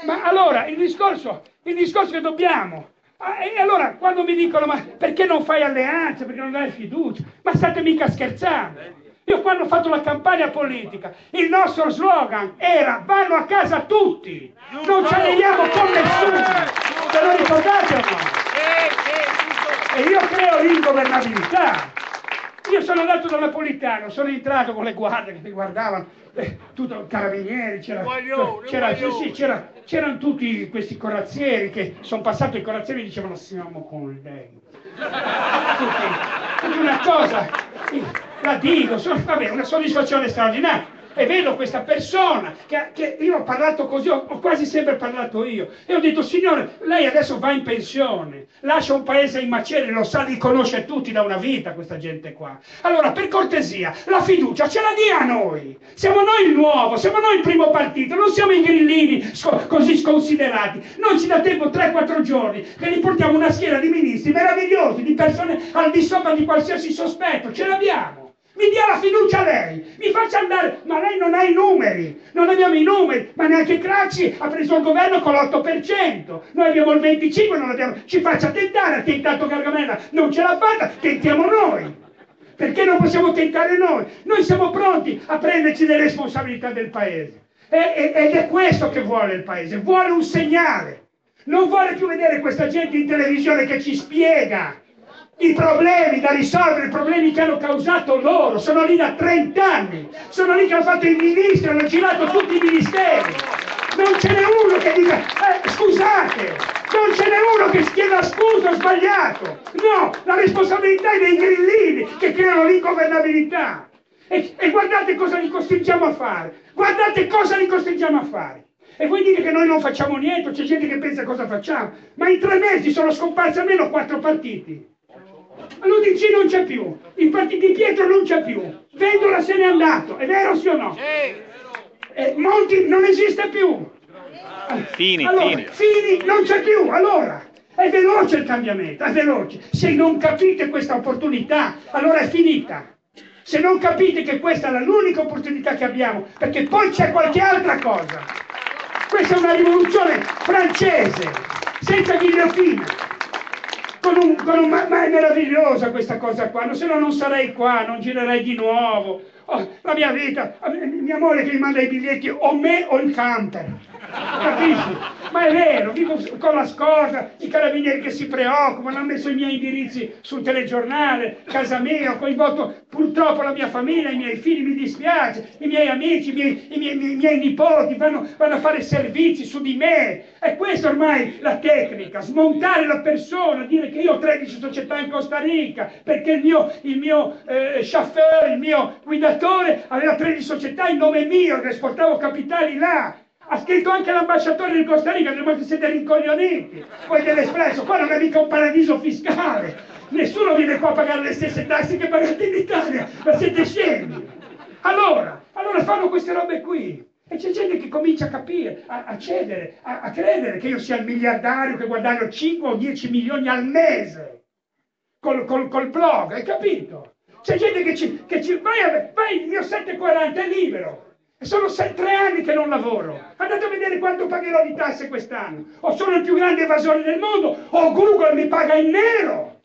Ma allora, il discorso che dobbiamo... E allora, quando mi dicono, ma perché non fai alleanze, perché non dai fiducia? Ma state mica scherzando? Io quando ho fatto la campagna politica, il nostro slogan era vanno a casa tutti, non ci alleiamo con nessuno. Se lo ricordate o no? E io creo l'ingovernabilità. Io sono andato da Napolitano, sono entrato con le guardie che mi guardavano, tutto carabinieri, c'erano tutti questi corazzieri che sono passati i corazzieri e dicevano siamo con lei. Tutti una cosa, la dico, vabbè, una soddisfazione straordinaria. E vedo questa persona che io ho parlato così, ho quasi sempre parlato io, e ho detto signore, lei adesso va in pensione, lascia un paese in macerie, lo sa, li conosce tutti da una vita questa gente qua. Allora per cortesia, la fiducia ce la dia a noi, siamo noi il nuovo, siamo noi il primo partito, non siamo i grillini così sconsiderati. Noi ci dà tempo 3-4 giorni che gli portiamo una schiera di ministri meravigliosi, di persone al di sopra di qualsiasi sospetto, ce l'abbiamo. Mi dia la fiducia a lei, mi faccia andare, ma lei non ha i numeri, non abbiamo i numeri, ma neanche Craxi ha preso il governo con l'8%, noi abbiamo il 25%, non abbiamo, ci faccia tentare, ha tentato Gargamella, non ce l'ha fatta, tentiamo noi, perché non possiamo tentare noi? Noi siamo pronti a prenderci le responsabilità del paese, ed è questo che vuole il paese, vuole un segnale, non vuole più vedere questa gente in televisione che ci spiega i problemi da risolvere, i problemi che hanno causato loro, sono lì da 30 anni, sono lì che hanno fatto i ministri, hanno girato tutti i ministeri, non ce n'è uno che dica, scusate, non ce n'è uno che chieda scusa, ho sbagliato, no, la responsabilità è dei grillini che creano l'ingovernabilità, e guardate cosa li costringiamo a fare, guardate cosa li costringiamo a fare. E voi dite che noi non facciamo niente, c'è gente che pensa cosa facciamo, ma in 3 mesi sono scomparsi almeno 4 partiti. L'UDC non c'è più, il partito di Pietro non c'è più, Vendola se n'è andato, è vero sì o no? Monti non esiste più. Fini non c'è più, allora è veloce il cambiamento, è veloce. Se non capite questa opportunità, allora è finita. Se non capite che questa è l'unica opportunità che abbiamo, perché poi c'è qualche altra cosa. Questa è una rivoluzione francese, senza ghigliottina. Ma è meravigliosa questa cosa qua, se no non sarei qua, non girerei di nuovo. La mia vita, mia moglie che mi manda i biglietti, o me o il camper, capisci? Ma è vero, vivo con la scorta, i carabinieri che si preoccupano, hanno messo i miei indirizzi sul telegiornale, casa mia, ho coinvolto purtroppo la mia famiglia, i miei figli, mi dispiace, i miei amici, i miei nipoti vanno a fare servizi su di me. E questa ormai la tecnica, smontare la persona, dire che io ho 13 società in Costa Rica, perché il mio chauffeur, il mio guidatore aveva 13 società in nome mio, che esportavo capitali là. Ha scritto anche l'ambasciatore del Costa Rica, che siete rincoglioniti. Voi dell'Espresso, qua non è mica un paradiso fiscale. Nessuno viene qua a pagare le stesse tasse che pagate in Italia, ma siete scemi. Allora fanno queste robe qui. E c'è gente che comincia a capire, a cedere, a credere che io sia il miliardario che guadagno 5 o 10 milioni al mese col blog, hai capito? C'è gente che ci vai, il mio 740 è libero. E sono 3 anni che non lavoro. Andate a vedere quanto pagherò di tasse quest'anno. O sono il più grande evasore del mondo, o Google mi paga in nero.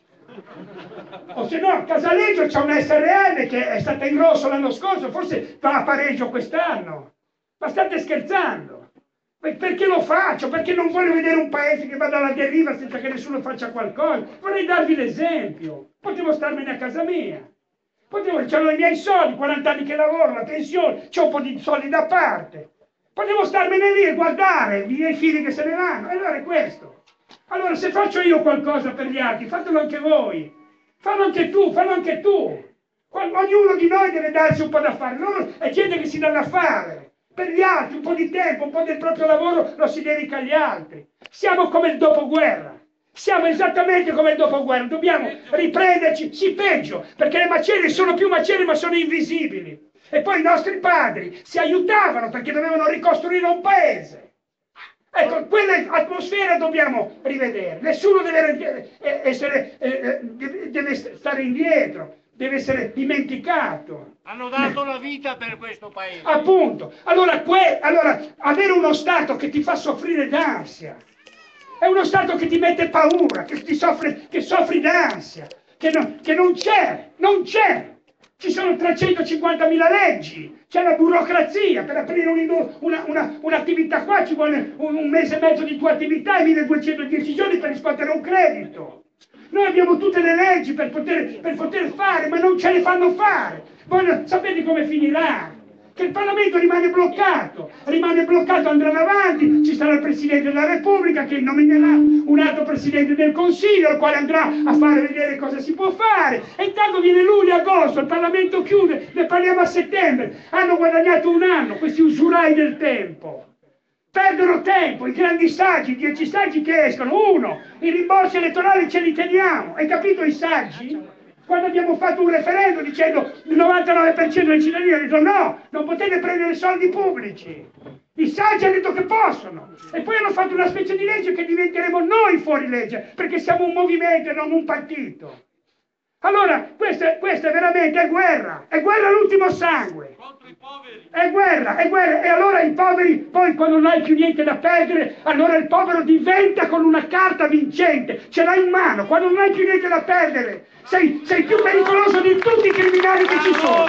O se no, Casaleggio c'è una SRL che è stata in rosso l'anno scorso, forse va a pareggio quest'anno. Ma state scherzando? Perché lo faccio? Perché non voglio vedere un paese che vada alla deriva senza che nessuno faccia qualcosa. Vorrei darvi l'esempio. Potevo starmene a casa mia. C'erano i miei soldi, 40 anni che lavoro, la pensione, c'ho un po' di soldi da parte. Potevo starmene lì e guardare i miei figli che se ne vanno. E allora è questo. Allora se faccio io qualcosa per gli altri, fatelo anche voi. Fallo anche tu, fallo anche tu. Ognuno di noi deve darsi un po' da fare. È gente che si dà da fare. Per gli altri, un po' di tempo, un po' del proprio lavoro lo si dedica agli altri. Siamo come il dopoguerra. Siamo esattamente come il dopoguerra, dobbiamo riprenderci, sì peggio, perché le macerie sono più macerie ma sono invisibili. E poi i nostri padri si aiutavano perché dovevano ricostruire un paese. Ecco, quell'atmosfera dobbiamo rivedere, nessuno deve stare indietro, deve essere dimenticato. Hanno dato la vita per questo paese. Appunto. Allora, avere uno Stato che ti fa soffrire d'ansia, è uno Stato che ti mette paura, che soffri d'ansia, che non c'è. Ci sono 350.000 leggi, c'è la burocrazia, per aprire un'attività qua ci vuole un mese e mezzo di tua attività e 1210 giorni per riscuotere un credito. Noi abbiamo tutte le leggi per poter fare, ma non ce le fanno fare. Voi sapete come finirà? Che il Parlamento rimane bloccato, andranno avanti, ci sarà il Presidente della Repubblica che nominerà un altro Presidente del Consiglio, il quale andrà a fare vedere cosa si può fare, e intanto viene luglio, agosto, il Parlamento chiude, ne parliamo a settembre, hanno guadagnato un anno, questi usurai del tempo. Perdono tempo, i grandi saggi, i 10 saggi che escono, uno, i rimborsi elettorali ce li teniamo, hai capito i saggi? Quando abbiamo fatto un referendum dicendo il 99% dei cittadini ha detto no, non potete prendere soldi pubblici. I saggi hanno detto che possono. E poi hanno fatto una specie di legge che diventeremo noi fuori legge, perché siamo un movimento e non un partito. Allora, questa veramente è guerra all'ultimo sangue. Contro i poveri. È guerra. E allora i poveri, poi quando non hai più niente da perdere, allora il povero diventa con una carta vincente, ce l'hai in mano, quando non hai più niente da perdere. Sei più pericoloso di tutti i criminali che ci sono.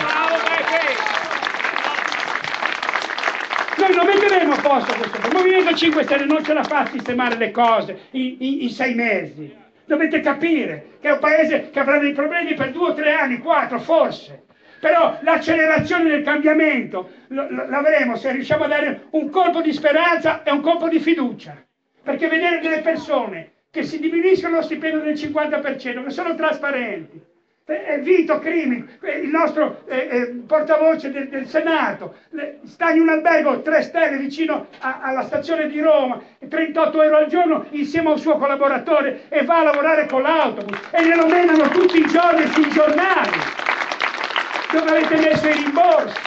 Noi non metteremo a posto questo. Il Movimento 5 Stelle non ce la fa a sistemare le cose in 6 mesi. Dovete capire che è un paese che avrà dei problemi per 2 o 3 anni, 4 forse. Però l'accelerazione del cambiamento l'avremo se riusciamo a dare un colpo di speranza e un colpo di fiducia. Perché vedere delle persone che si diminuiscono lo stipendio del 50%, che sono trasparenti. Vito Crimi, il nostro portavoce del Senato, sta in un albergo 3 stelle vicino alla stazione di Roma, 38 euro al giorno insieme a un suo collaboratore, e va a lavorare con l'autobus e glielo menano tutti i giorni sui giornali dove avete messo i rimborsi.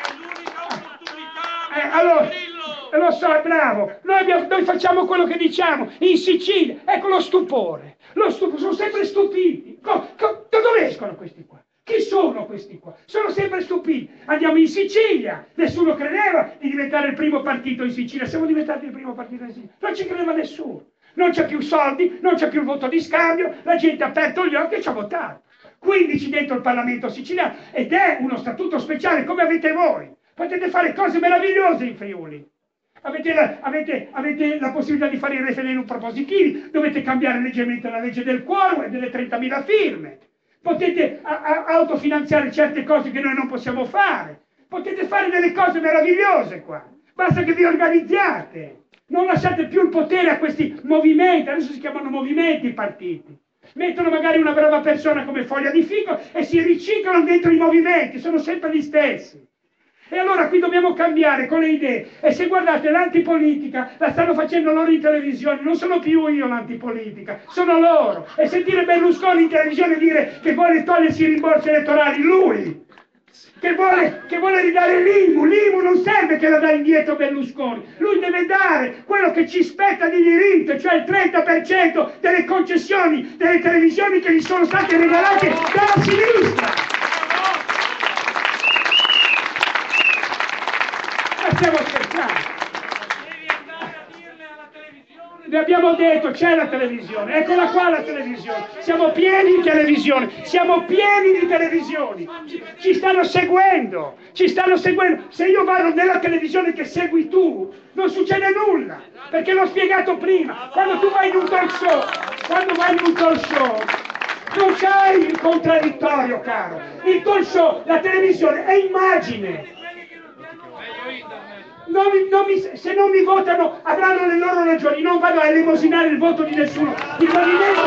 Allora, lo so, è bravo, noi facciamo quello che diciamo. In Sicilia, ecco lo stupore, sono sempre stupiti. Da dove escono questi qua? Chi sono questi qua? Sono sempre stupiti. Andiamo in Sicilia, nessuno credeva di diventare il primo partito in Sicilia, siamo diventati il primo partito in Sicilia, non ci credeva nessuno, non c'è più soldi, non c'è più il voto di scambio, la gente ha aperto gli occhi e ci ha votato. 15 dentro il Parlamento siciliano, ed è uno statuto speciale come avete voi. Potete fare cose meravigliose in Friuli. Avete la possibilità di fare i referendum propositivi, dovete cambiare leggermente la legge del quorum e delle 30.000 firme. Potete autofinanziare certe cose che noi non possiamo fare. Potete fare delle cose meravigliose qua. Basta che vi organizziate. Non lasciate più il potere a questi movimenti, adesso si chiamano movimenti i partiti. Mettono magari una brava persona come foglia di fico e si riciclano dentro i movimenti, sono sempre gli stessi. E allora qui dobbiamo cambiare con le idee. E se guardate, l'antipolitica la stanno facendo loro in televisione, non sono più io l'antipolitica, sono loro. E sentire Berlusconi in televisione dire che vuole togliersi i rimborsi elettorali, lui! Che vuole ridare l'IMU non serve che la dà indietro Berlusconi, lui deve dare quello che ci spetta di diritto, cioè il 30% delle concessioni delle televisioni che gli sono state regalate dalla sinistra. Ma stiamo scherzando? Devi andare a dirle alla televisione. Vi abbiamo detto, c'è la televisione, eccola qua la televisione, siamo pieni di televisioni, ci stanno seguendo, se io vado nella televisione che segui tu, non succede nulla, perché l'ho spiegato prima, quando tu vai in un talk show, non c'hai il contraddittorio, caro, il talk show, la televisione è immagine. Se non mi votano avranno le loro ragioni, non vado a elemosinare il voto di nessuno. Il Movimento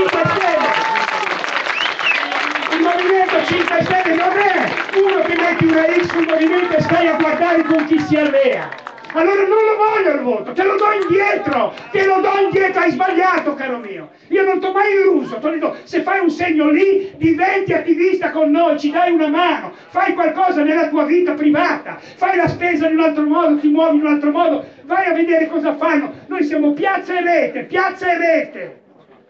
5 Stelle non è uno che metti una X sul movimento e stai a guardare con chi si allea. Allora non lo voglio il voto, te lo do indietro, hai sbagliato, caro mio. Io non ti ho mai illuso, ti ho detto, se fai un segno lì, diventi attivista con noi, ci dai una mano, fai qualcosa nella tua vita privata, fai la spesa in un altro modo, ti muovi in un altro modo, vai a vedere cosa fanno. Noi siamo piazza e rete.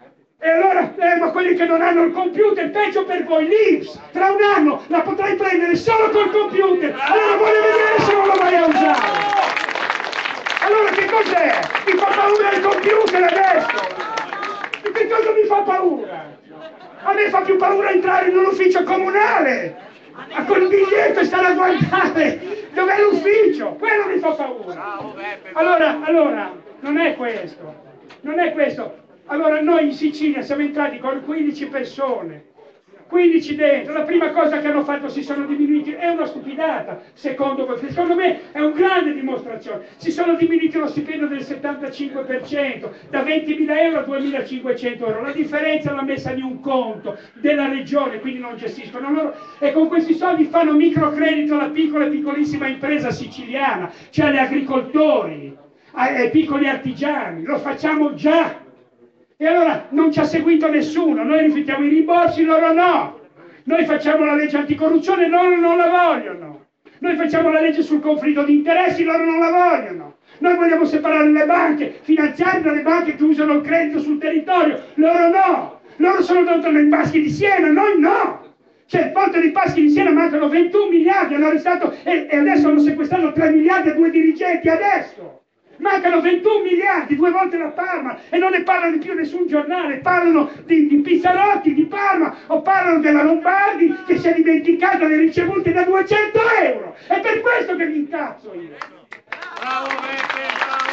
E allora, ma quelli che non hanno il computer, peggio per voi, l'INPS, tra un anno la potrai prendere solo col computer, allora voglio vedere se non lo vai a usare. Allora che cos'è? Mi fa paura il computer adesso? Che cosa mi fa paura? A me fa più paura entrare in un ufficio comunale, col biglietto e stare a guardare dov'è l'ufficio, quello mi fa paura. Allora, non è questo, non è questo. Allora noi in Sicilia siamo entrati con 15 persone, 15 dentro, la prima cosa che hanno fatto si sono diminuiti, è una stupidata, secondo me è una grande dimostrazione, si sono diminuiti lo stipendio del 75%, da 20.000 euro a 2.500 euro, la differenza l'ha messa in un conto della regione, quindi non gestiscono loro, e con questi soldi fanno microcredito alla piccola e piccolissima impresa siciliana, cioè agli agricoltori, ai piccoli artigiani, lo facciamo già. E allora non ci ha seguito nessuno, noi rifiutiamo i rimborsi, loro no. Noi facciamo la legge anticorruzione, loro non la vogliono. Noi facciamo la legge sul conflitto di interessi, loro non la vogliono. Noi vogliamo separare le banche finanziarie dalle banche che usano il credito sul territorio, loro no. Loro sono dentro nei paschi di Siena, noi no. Cioè il porto dei paschi di Siena mancano 21 miliardi, hanno arrestato e adesso hanno sequestrato 3 miliardi a 2 dirigenti, adesso. Mancano 21 miliardi, 2 volte la Parma, e non ne parla di più nessun giornale, parlano di Pizzarotti, di Parma, o parlano della Lombardi che si è dimenticata le ricevute da 200 euro. È per questo che mi incazzo io. Bravo Beppe,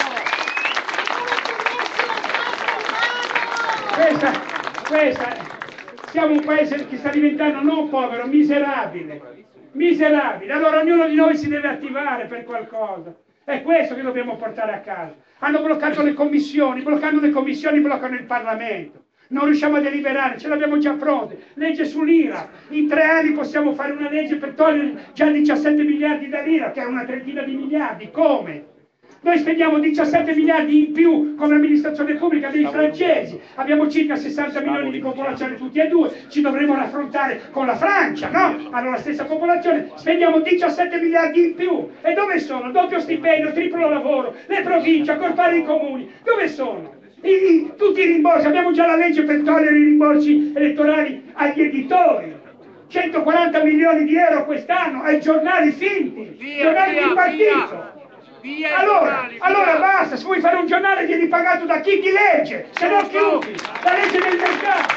Questa, siamo un paese che sta diventando non povero, miserabile. Allora ognuno di noi si deve attivare per qualcosa. È questo che dobbiamo portare a casa. Hanno bloccato le commissioni, bloccando le commissioni bloccano il Parlamento. Non riusciamo a deliberare, ce l'abbiamo già pronte. Legge sull'IRA. In 3 anni possiamo fare una legge per togliere già 17 miliardi dall'IRA, che è una trentina di miliardi. Come? Noi spendiamo 17 miliardi in più come amministrazione pubblica dei francesi, abbiamo circa 60 milioni di popolazione tutti e due, ci dovremo raffrontare con la Francia, no? Hanno la stessa popolazione, spendiamo 17 miliardi in più. E dove sono? Doppio stipendio, triplo lavoro, le province, accorpare i comuni, dove sono? Tutti i rimborsi, abbiamo già la legge per togliere i rimborsi elettorali agli editori. 140 milioni di euro quest'anno ai giornali finti, giornali di partito. Allora basta, se vuoi fare un giornale vieni pagato da chi ti legge, se no chiudi, la legge del mercato.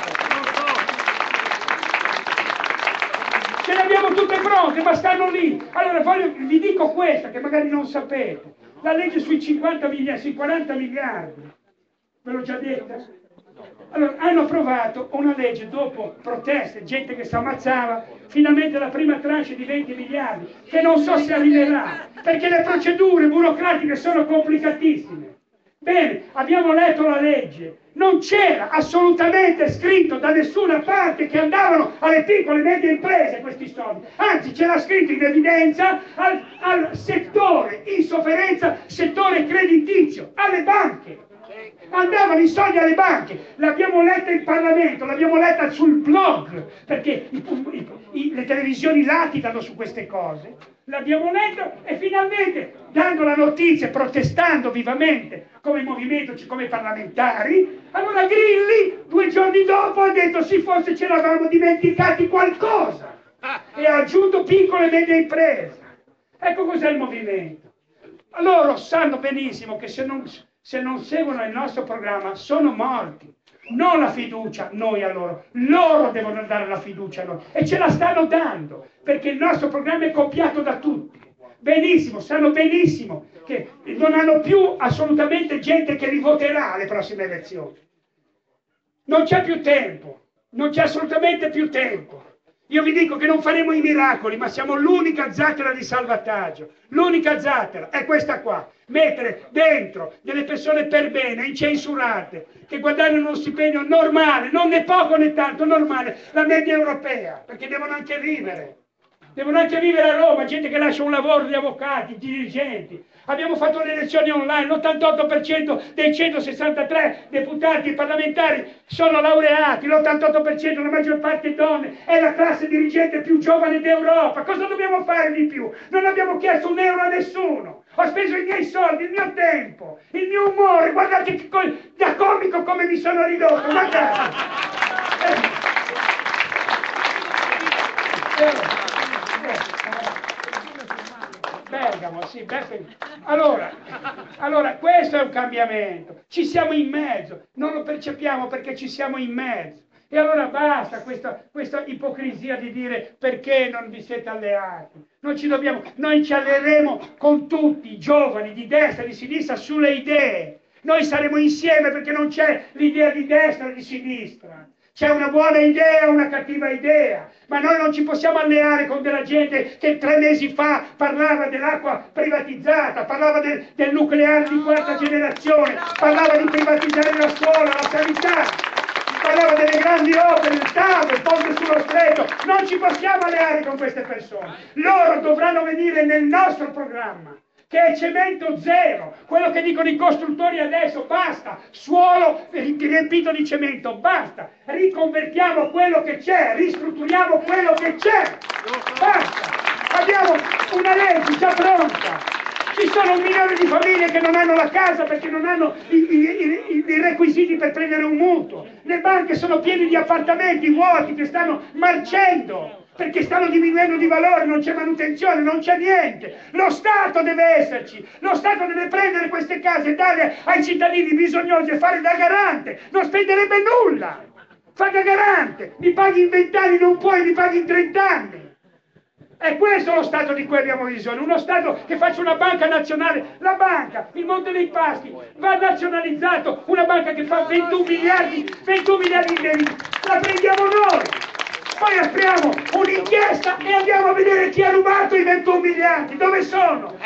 Ce le abbiamo tutte pronte, ma stanno lì. Allora vi dico questa, che magari non sapete, la legge sui 50 miliardi, sui 40 miliardi, ve l'ho già detta? Allora, hanno approvato una legge dopo proteste, gente che si ammazzava, finalmente la prima tranche di 20 miliardi, che non so se arriverà, perché le procedure burocratiche sono complicatissime. Bene, abbiamo letto la legge, non c'era assolutamente scritto da nessuna parte che andavano alle piccole e medie imprese questi soldi, anzi c'era scritto in evidenza al settore in sofferenza, settore creditizio, alle banche. Andavano i soldi alle banche, l'abbiamo letta in Parlamento, l'abbiamo letta sul blog, perché le televisioni laticano su queste cose, l'abbiamo letta e finalmente, dando la notizia, protestando vivamente come movimento, come parlamentari, allora Grilli 2 giorni dopo ha detto sì, forse ce l'avevamo dimenticati qualcosa, e ha aggiunto piccole e medie imprese. Ecco cos'è il movimento. Loro sanno benissimo che se non seguono il nostro programma sono morti, non la fiducia noi a loro devono dare la fiducia a noi e ce la stanno dando perché il nostro programma è copiato da tutti, benissimo, sanno benissimo che non hanno più assolutamente gente che li voterà alle prossime elezioni, non c'è più tempo, non c'è assolutamente più tempo. Io vi dico che non faremo i miracoli, ma siamo l'unica zattera di salvataggio. L'unica zattera è questa qua. Mettere dentro delle persone per bene, incensurate, che guadagnano uno stipendio normale, non né poco né tanto, normale, la media europea, perché devono anche vivere. Devono anche vivere a Roma, gente che lascia un lavoro di avvocati, dirigenti. Abbiamo fatto le elezioni online, l'88% dei 163 deputati e parlamentari sono laureati, l'88% la maggior parte donne, è la classe dirigente più giovane d'Europa. Cosa dobbiamo fare di più? Non abbiamo chiesto un euro a nessuno. Ho speso i miei soldi, il mio tempo, il mio umore, guardate da comico come mi sono ridotto, guardate! Bergamo, sì, Bergamo. Allora, questo è un cambiamento. Ci siamo in mezzo, non lo percepiamo perché ci siamo in mezzo. E allora basta questa ipocrisia di dire perché non vi siete alleati. Noi ci alleeremo con tutti i giovani di destra e di sinistra sulle idee. Noi saremo insieme perché non c'è l'idea di destra e di sinistra. C'è una buona idea e una cattiva idea, ma noi non ci possiamo alleare con della gente che 3 mesi fa parlava dell'acqua privatizzata, parlava del nucleare di 4ª generazione, parlava di privatizzare la scuola, la sanità, parlava delle grandi opere, il TAV, il ponte sullo stretto. Non ci possiamo alleare con queste persone. Loro dovranno venire nel nostro programma, che è cemento zero, quello che dicono i costruttori adesso, basta, suolo riempito di cemento, basta, riconvertiamo quello che c'è, ristrutturiamo quello che c'è, basta, abbiamo una legge già pronta, ci sono 1 milione di famiglie che non hanno la casa perché non hanno i requisiti per prendere un mutuo, le banche sono piene di appartamenti vuoti che stanno marcendo, perché stanno diminuendo di valore, non c'è manutenzione, non c'è niente. Lo Stato deve esserci, lo Stato deve prendere queste case e darle ai cittadini bisognosi e fare da garante, non spenderebbe nulla. Fa da garante, mi paghi in 20 anni, non puoi, mi paghi in 30 anni. È questo lo Stato di cui abbiamo bisogno, uno Stato che faccia una banca nazionale. La banca, il Monte dei Paschi, va nazionalizzato, una banca che fa 21 miliardi di debiti, la prendiamo noi. Poi apriamo un'inchiesta e andiamo a vedere chi ha rubato i 21 miliardi, dove sono?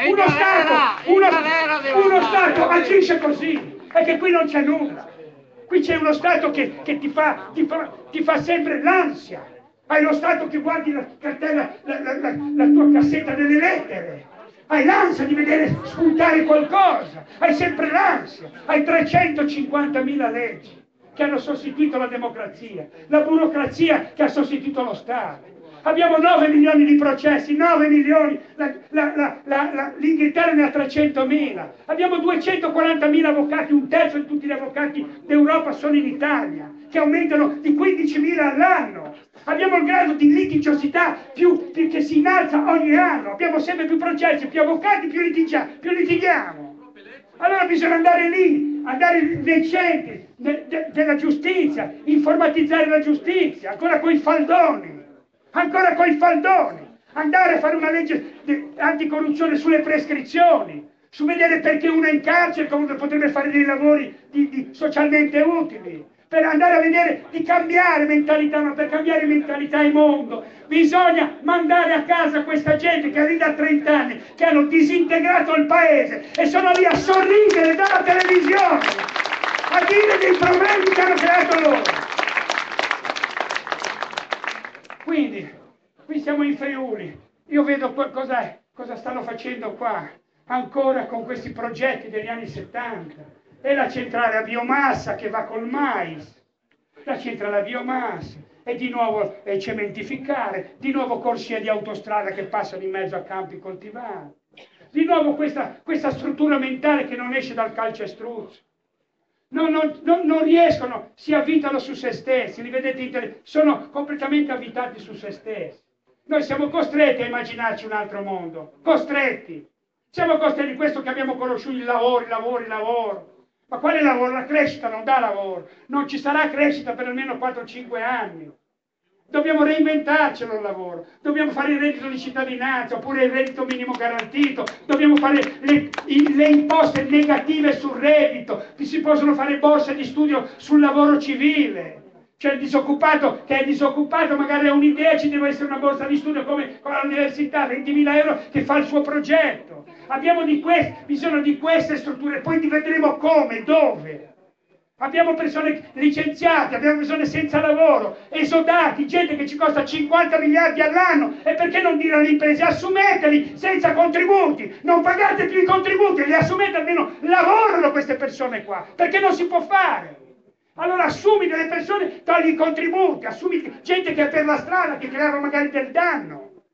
Uno Stato agisce così, è che qui non c'è nulla. Qui c'è uno Stato che ti fa sempre l'ansia. Hai lo Stato che guardi la cartella, la tua cassetta delle lettere. Hai l'ansia di vedere spuntare qualcosa. Hai sempre l'ansia. Hai 350.000 leggi che hanno sostituito la democrazia, la burocrazia che ha sostituito lo Stato. Abbiamo 9 milioni di processi, 9 milioni, l'Inghilterra ne ha 300.000. Abbiamo 240.000 avvocati, 1/3 di tutti gli avvocati d'Europa sono in Italia, che aumentano di 15.000 all'anno. Abbiamo il grado di litigiosità che si innalza ogni anno, abbiamo sempre più processi, più avvocati, più litighiamo. Allora bisogna andare lì, andare nei centri della giustizia, informatizzare la giustizia, ancora coi faldoni, andare a fare una legge anticorruzione sulle prescrizioni, su vedere perché uno è in carcere come potrebbe fare dei lavori socialmente utili, per andare a vedere di cambiare mentalità, ma per cambiare mentalità e mondo bisogna mandare a casa questa gente che è lì da 30 anni, che hanno disintegrato il paese e sono lì a sorridere dalla televisione, a dire dei problemi che hanno creato loro. Quindi, qui siamo in Friuli, io vedo cosa stanno facendo qua, ancora con questi progetti degli anni 70. E la centrale a biomassa che va col mais, la centrale a biomassa, e di nuovo cementificare, di nuovo corsie di autostrada che passano in mezzo a campi coltivati, di nuovo questa struttura mentale che non esce dal calcestruzzo. Non riescono, si avvitano su se stessi, li vedete, sono completamente avvitati su se stessi. Noi siamo costretti a immaginarci un altro mondo, costretti. Siamo costretti, questo che abbiamo conosciuto, il lavoro. Ma quale lavoro? La crescita non dà lavoro, non ci sarà crescita per almeno 4-5 anni. Dobbiamo reinventarcelo il lavoro, dobbiamo fare il reddito di cittadinanza oppure il reddito minimo garantito, dobbiamo fare le imposte negative sul reddito, si possono fare borse di studio sul lavoro civile. Cioè il disoccupato che è disoccupato magari ha un'idea, ci deve essere una borsa di studio come con l'università, 20.000 euro che fa il suo progetto. Abbiamo bisogno di queste strutture, poi vedremo come, dove. Abbiamo persone licenziate, abbiamo persone senza lavoro, esodati, gente che ci costa 50 miliardi all'anno. E perché non dire alle imprese assumeteli senza contributi? Non pagate più i contributi, li assumete almeno, lavorano queste persone qua, perché non si può fare. Allora assumi delle persone, togli i contributi, assumi gente che è per la strada, che creava magari del danno.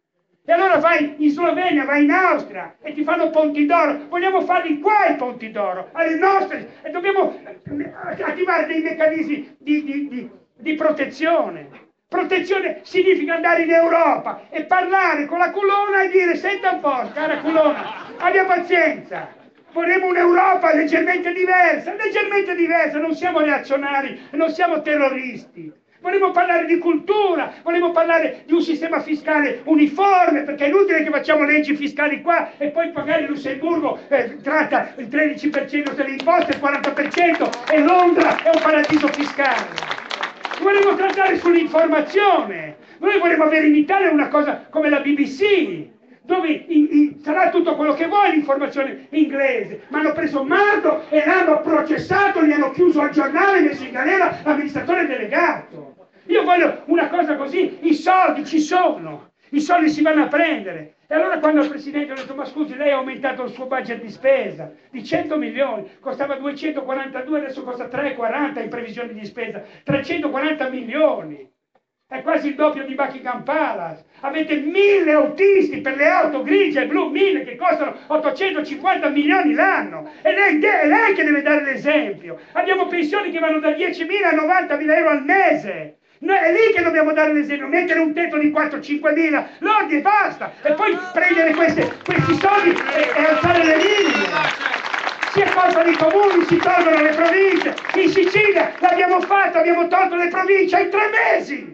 E allora vai in Slovenia, vai in Austria e ti fanno ponti d'oro. Vogliamo farli qua i ponti d'oro, alle nostre, e dobbiamo attivare dei meccanismi di protezione. Protezione significa andare in Europa e parlare con la Colonna e dire: senta un po', cara Colonna, abbia pazienza. Vorremmo un'Europa leggermente diversa, non siamo reazionari, non siamo terroristi. Vorremmo parlare di cultura, vorremmo parlare di un sistema fiscale uniforme, perché è inutile che facciamo leggi fiscali qua e poi magari Lussemburgo tratta il 13% delle imposte, il 40% e Londra è un paradiso fiscale. Vorremmo trattare sull'informazione. Noi vorremmo avere in Italia una cosa come la BBC, dove sarà tutto quello che vuoi l'informazione inglese, ma hanno preso Mardo e l'hanno processato, gli hanno chiuso al giornale, messo in galera l'amministratore delegato. Io voglio una cosa così, i soldi ci sono, i soldi si vanno a prendere. E allora quando il Presidente ha detto: ma scusi, lei ha aumentato il suo budget di spesa di 100 milioni, costava 242, adesso costa 340 in previsioni di spesa, 340 milioni. È quasi il doppio di Buckingham Palace. Avete 1000 autisti per le auto grigie e blu, 1000 che costano 850 milioni l'anno. E è lei che deve dare l'esempio. Abbiamo pensioni che vanno da 10.000 a 90.000 euro al mese. Noi è lì che dobbiamo dare l'esempio, mettere un tetto di 4-5 mila lordi e basta. E poi prendere questi soldi e alzare le linee. Si accolgono i comuni, si tolgono le province. In Sicilia l'abbiamo fatto, abbiamo tolto le province in 3 mesi.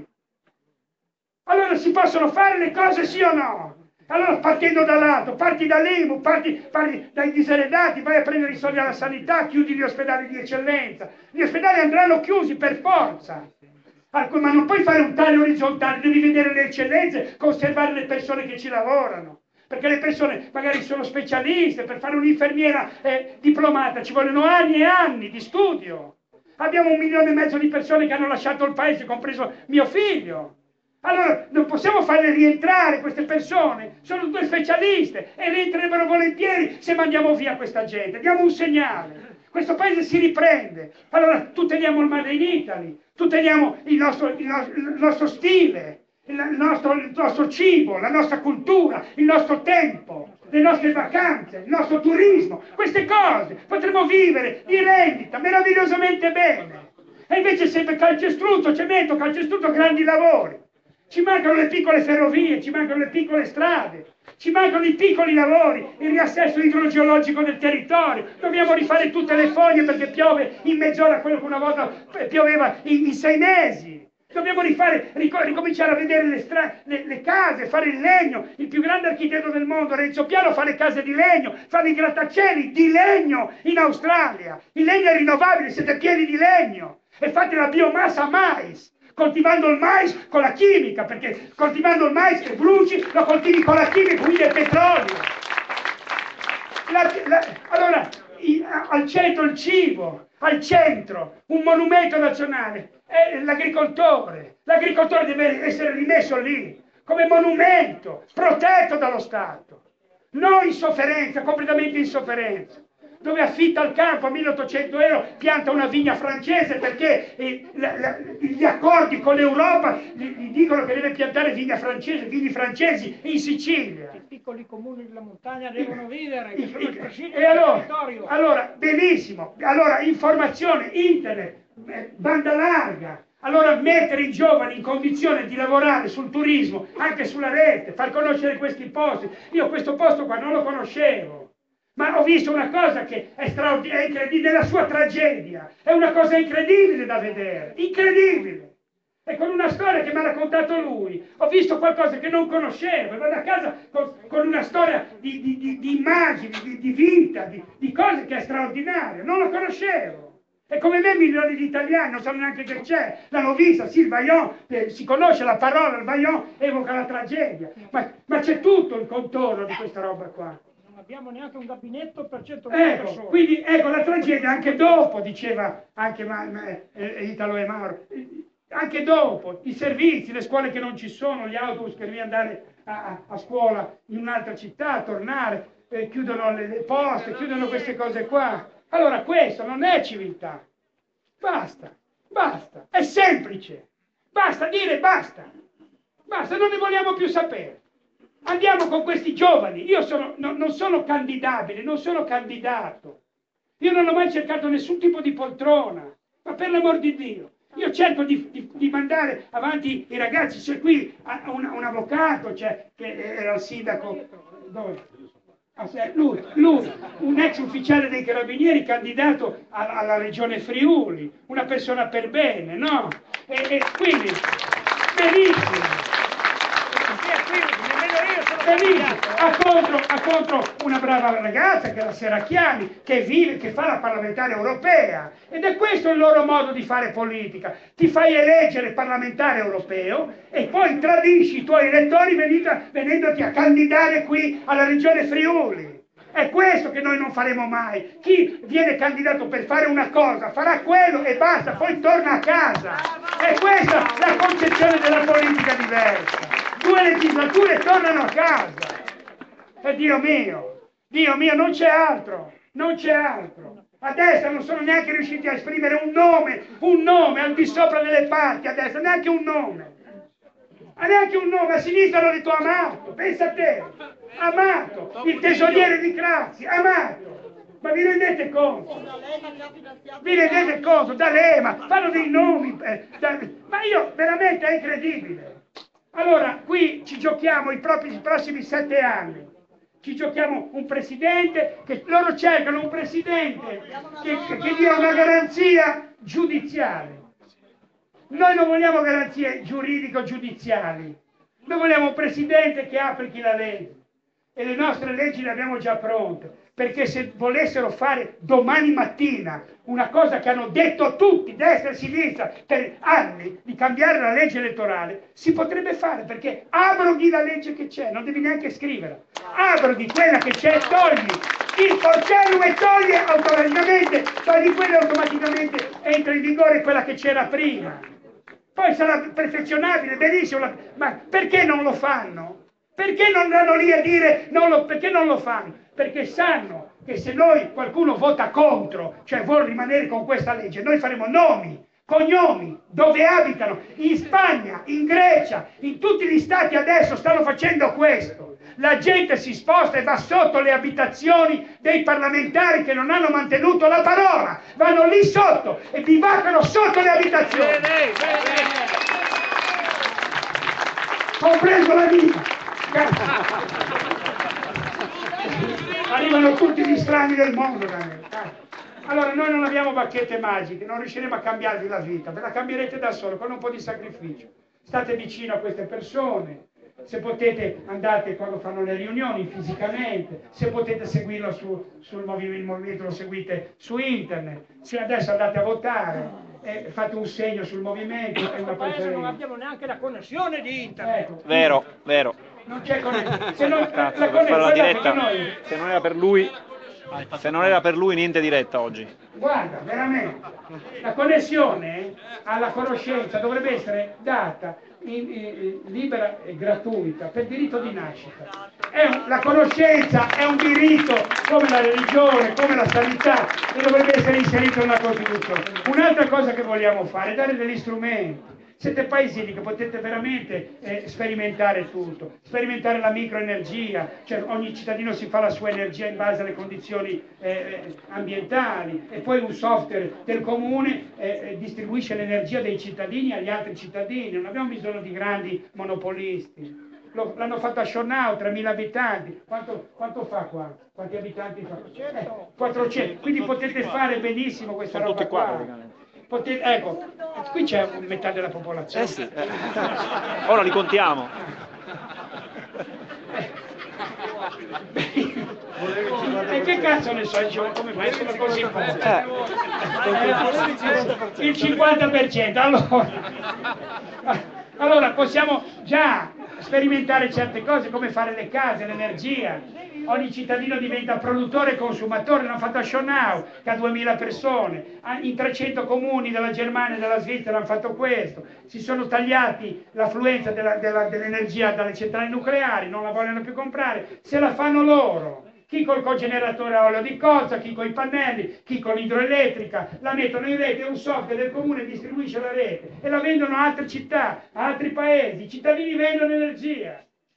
Allora si possono fare le cose, sì o no? Allora partendo dall'alto, parti dall'IMU, parti dai diseredati, vai a prendere i soldi alla sanità, chiudi gli ospedali di eccellenza. Gli ospedali andranno chiusi per forza. Ma non puoi fare un taglio orizzontale, devi vedere le eccellenze, conservare le persone che ci lavorano. Perché le persone magari sono specialiste, per fare un'infermiera diplomata ci vogliono anni e anni di studio. Abbiamo 1,5 milioni di persone che hanno lasciato il paese, compreso mio figlio. Allora non possiamo farle rientrare queste persone, sono 2 specialiste e rientrerebbero volentieri se mandiamo via questa gente. Diamo un segnale, questo paese si riprende. Allora tuteliamo il Made in Italy, tuteliamo il nostro stile, il nostro cibo, la nostra cultura, il nostro tempo, le nostre vacanze, il nostro turismo. Queste cose potremo vivere di rendita meravigliosamente bene. E invece sempre calcestruzzo, cemento, calcestruzzo, grandi lavori. Ci mancano le piccole ferrovie, ci mancano le piccole strade, ci mancano i piccoli lavori, il riassesto idrogeologico del territorio. Dobbiamo rifare tutte le foglie perché piove in mezz'ora quello che una volta pioveva in 6 mesi. Dobbiamo ricominciare a vedere le case, fare il legno. Il più grande architetto del mondo, Renzo Piano, fa le case di legno, fa i grattacieli di legno in Australia. Il legno è rinnovabile, siete pieni di legno. E fate la biomassa mais. Coltivando il mais con la chimica, perché coltivando il mais che bruci lo coltivi con la chimica, quindi è petrolio. Allora, al centro il cibo, al centro un monumento nazionale è l'agricoltore. L'agricoltore deve essere rimesso lì come monumento, protetto dallo Stato, non in sofferenza, completamente in sofferenza. Dove affitta il campo a 1.800 euro, pianta una vigna francese perché gli accordi con l'Europa gli dicono che deve piantare vigni francesi in Sicilia. I piccoli comuni della montagna devono vivere, che sono il presidio E del allora, territorio. allora, benissimo, allora informazione, internet, banda larga. Allora mettere i giovani in condizione di lavorare sul turismo, anche sulla rete, far conoscere questi posti. Io questo posto qua non lo conoscevo. Ma ho visto una cosa che è straordinaria, è incredibile, nella sua tragedia. È una cosa incredibile da vedere, incredibile. E con una storia che mi ha raccontato lui, ho visto qualcosa che non conoscevo. E vado a casa con una storia di immagini, di vita, di cose che è straordinaria. Non lo conoscevo. E come me milioni di italiani non sanno neanche che c'è. L'hanno vista, sì, il Vaillant, si conosce la parola, il Vaillant evoca la tragedia. Ma c'è tutto il contorno di questa roba qua. Abbiamo neanche un gabinetto per 100.000 persone. Quindi ecco la tragedia anche dopo, diceva anche Italo e Mauro, anche dopo, i servizi, le scuole che non ci sono, gli autobus che devi andare a scuola in un'altra città, tornare, chiudono le poste, chiudono queste cose qua. Allora questo non è civiltà. Basta, è semplice. Basta dire basta. Basta, non ne vogliamo più sapere. Andiamo con questi giovani. Io non sono candidabile, non sono candidato. Io non ho mai cercato nessun tipo di poltrona, ma per l'amor di Dio. Io cerco di mandare avanti i ragazzi. C'è qui un avvocato, che era il sindaco. Dove? Lui, un ex ufficiale dei carabinieri candidato alla regione Friuli, una persona per bene, no? E quindi, benissimo. Ha contro una brava ragazza che è la Serracchiani, che vive, che fa la parlamentare europea, ed è questo il loro modo di fare politica. Ti fai eleggere parlamentare europeo e poi tradisci i tuoi elettori venendoti a candidare qui alla regione Friuli. È questo che noi non faremo mai. Chi viene candidato per fare una cosa farà quello e basta, poi torna a casa. È questa la concezione della politica diversa. 2 legislature tornano a casa. E Dio mio, non c'è altro, non c'è altro. A destra non sono neanche riusciti a esprimere un nome al di sopra delle parti, a destra neanche un nome. Neanche un nome, a sinistra l'ho detto Amato, pensa a te, Amato, il tesoriere di Craxi, Amato. Ma vi rendete conto? Vi rendete conto? D'Alema, fanno dei nomi, ma io veramente è incredibile. Allora, qui ci giochiamo i prossimi 7 anni. Ci giochiamo un presidente, che loro cercano un presidente che dia una garanzia giudiziale. Noi non vogliamo garanzie giuridico-giudiziali. Noi vogliamo un presidente che applichi la legge. E le nostre leggi le abbiamo già pronte. Perché se volessero fare domani mattina una cosa che hanno detto tutti, destra e sinistra, per anni, di cambiare la legge elettorale, si potrebbe fare, perché abroghi la legge che c'è, non devi neanche scriverla. Abroghi quella che c'è, togli il porcellum e togli quella e automaticamente entra in vigore quella che c'era prima. Poi sarà perfezionabile, benissimo, ma perché non lo fanno? Perché non vanno lì a dire perché non lo fanno? Perché sanno che se qualcuno vota contro, cioè vuole rimanere con questa legge, noi faremo nomi, cognomi, dove abitano, in Spagna, in Grecia, in tutti gli stati adesso stanno facendo questo. La gente si sposta e va sotto le abitazioni dei parlamentari che non hanno mantenuto la parola, vanno lì sotto e bivaccano sotto le abitazioni. Compreso la vita. Arrivano tutti gli strani del mondo da me. Allora noi non abbiamo bacchette magiche, non riusciremo a cambiarvi la vita, ve la cambierete da solo con un po' di sacrificio. State vicino a queste persone, se potete andate quando fanno le riunioni fisicamente, se potete seguirlo sul movimento lo seguite su internet, se adesso andate a votare, fate un segno sul movimento. In questo paese non abbiamo neanche la connessione di internet. Ecco. Vero. Non c'è connessione. Se non, Cazzo, la per fare la connessione diretta, noi. se non era per lui niente diretta oggi. Guarda, veramente, la connessione alla conoscenza dovrebbe essere data libera e gratuita per diritto di nascita. La conoscenza è un diritto come la religione, come la sanità, e dovrebbe essere inserito nella Costituzione. Un'altra cosa che vogliamo fare è dare degli strumenti. Siete paesini che potete veramente sperimentare tutto, sperimentare la microenergia, cioè ogni cittadino si fa la sua energia in base alle condizioni ambientali, e poi un software del comune distribuisce l'energia dei cittadini agli altri cittadini. Non abbiamo bisogno di grandi monopolisti. L'hanno fatto a Schornau, 3.000 abitanti. Quanto fa qua? Quanti abitanti fa? 400. Quindi potete fare benissimo questa Sono roba tutti qua, qua. praticamente. Ecco, qui c'è metà della popolazione. Sì. Ora li contiamo. E che cazzo ne so, dicevo, come mai sono così pochi? Il 50%, allora possiamo già sperimentare certe cose, come fare le case, l'energia. Ogni cittadino diventa produttore e consumatore. L'hanno fatto a Schornau, che ha 2000 persone. In 300 comuni della Germania e della Svizzera hanno fatto questo. Si sono tagliati l'affluenza dell'energia dalle centrali nucleari, non la vogliono più comprare, se la fanno loro. Chi col cogeneratore a olio di cozza, chi con i pannelli, chi con l'idroelettrica, la mettono in rete, un software del comune distribuisce la rete e la vendono a altre città, a altri paesi. I cittadini vendono energia.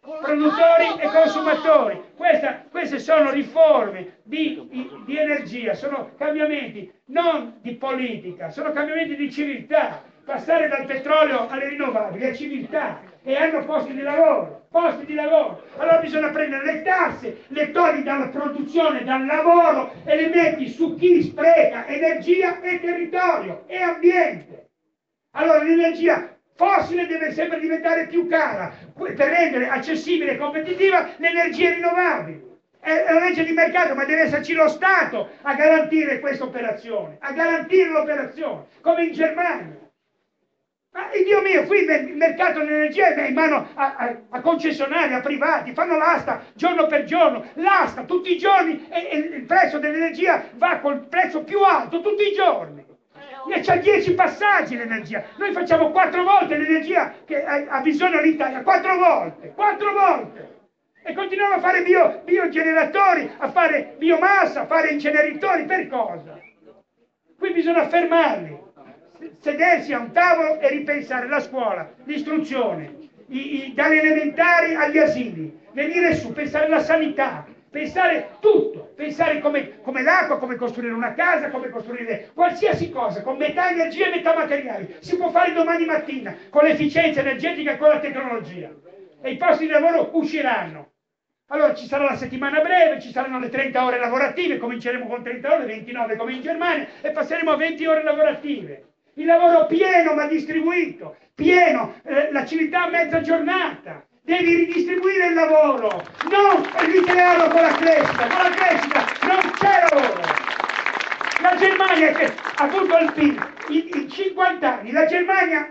produttori e consumatori. Queste sono riforme di energia, sono cambiamenti non di politica, sono cambiamenti di civiltà. Passare dal petrolio alle rinnovabili è civiltà e hanno posti di lavoro, posti di lavoro. Allora bisogna prendere le tasse, le togli dalla produzione, dal lavoro e le metti su chi spreca energia e territorio e ambiente. Allora l'energia fossile deve sempre diventare più cara per rendere accessibile e competitiva le energie rinnovabili. È una legge di mercato, ma deve esserci lo Stato a garantire questa operazione, a garantire l'operazione, come in Germania. Ma Dio mio, qui il mercato dell'energia è in mano a concessionari, a privati, fanno l'asta giorno per giorno, l'asta tutti i giorni e il prezzo dell'energia va col prezzo più alto tutti i giorni. E c'ha 10 passaggi l'energia. Noi facciamo 4 volte l'energia che ha bisogno l'Italia, 4 volte. E continuiamo a fare biogeneratori, a fare biomassa, a fare inceneritori, per cosa? Qui bisogna fermarli, sedersi a un tavolo e ripensare la scuola, l'istruzione, dalle elementari agli asili, venire su, pensare alla sanità, pensare tutto, pensare come l'acqua, come costruire una casa, come costruire qualsiasi cosa, con metà energia e metà materiali. Si può fare domani mattina, con l'efficienza energetica e con la tecnologia. E i posti di lavoro usciranno. Allora ci sarà la settimana breve, ci saranno le 30 ore lavorative, cominceremo con 30 ore, 29 come in Germania, e passeremo a 20 ore lavorative. Il lavoro pieno ma distribuito, pieno, la civiltà a mezza giornata. Devi ridistribuire il lavoro, non ricrearlo con la crescita non c'è lavoro. La Germania che ha avuto il PIL in 50 anni, la Germania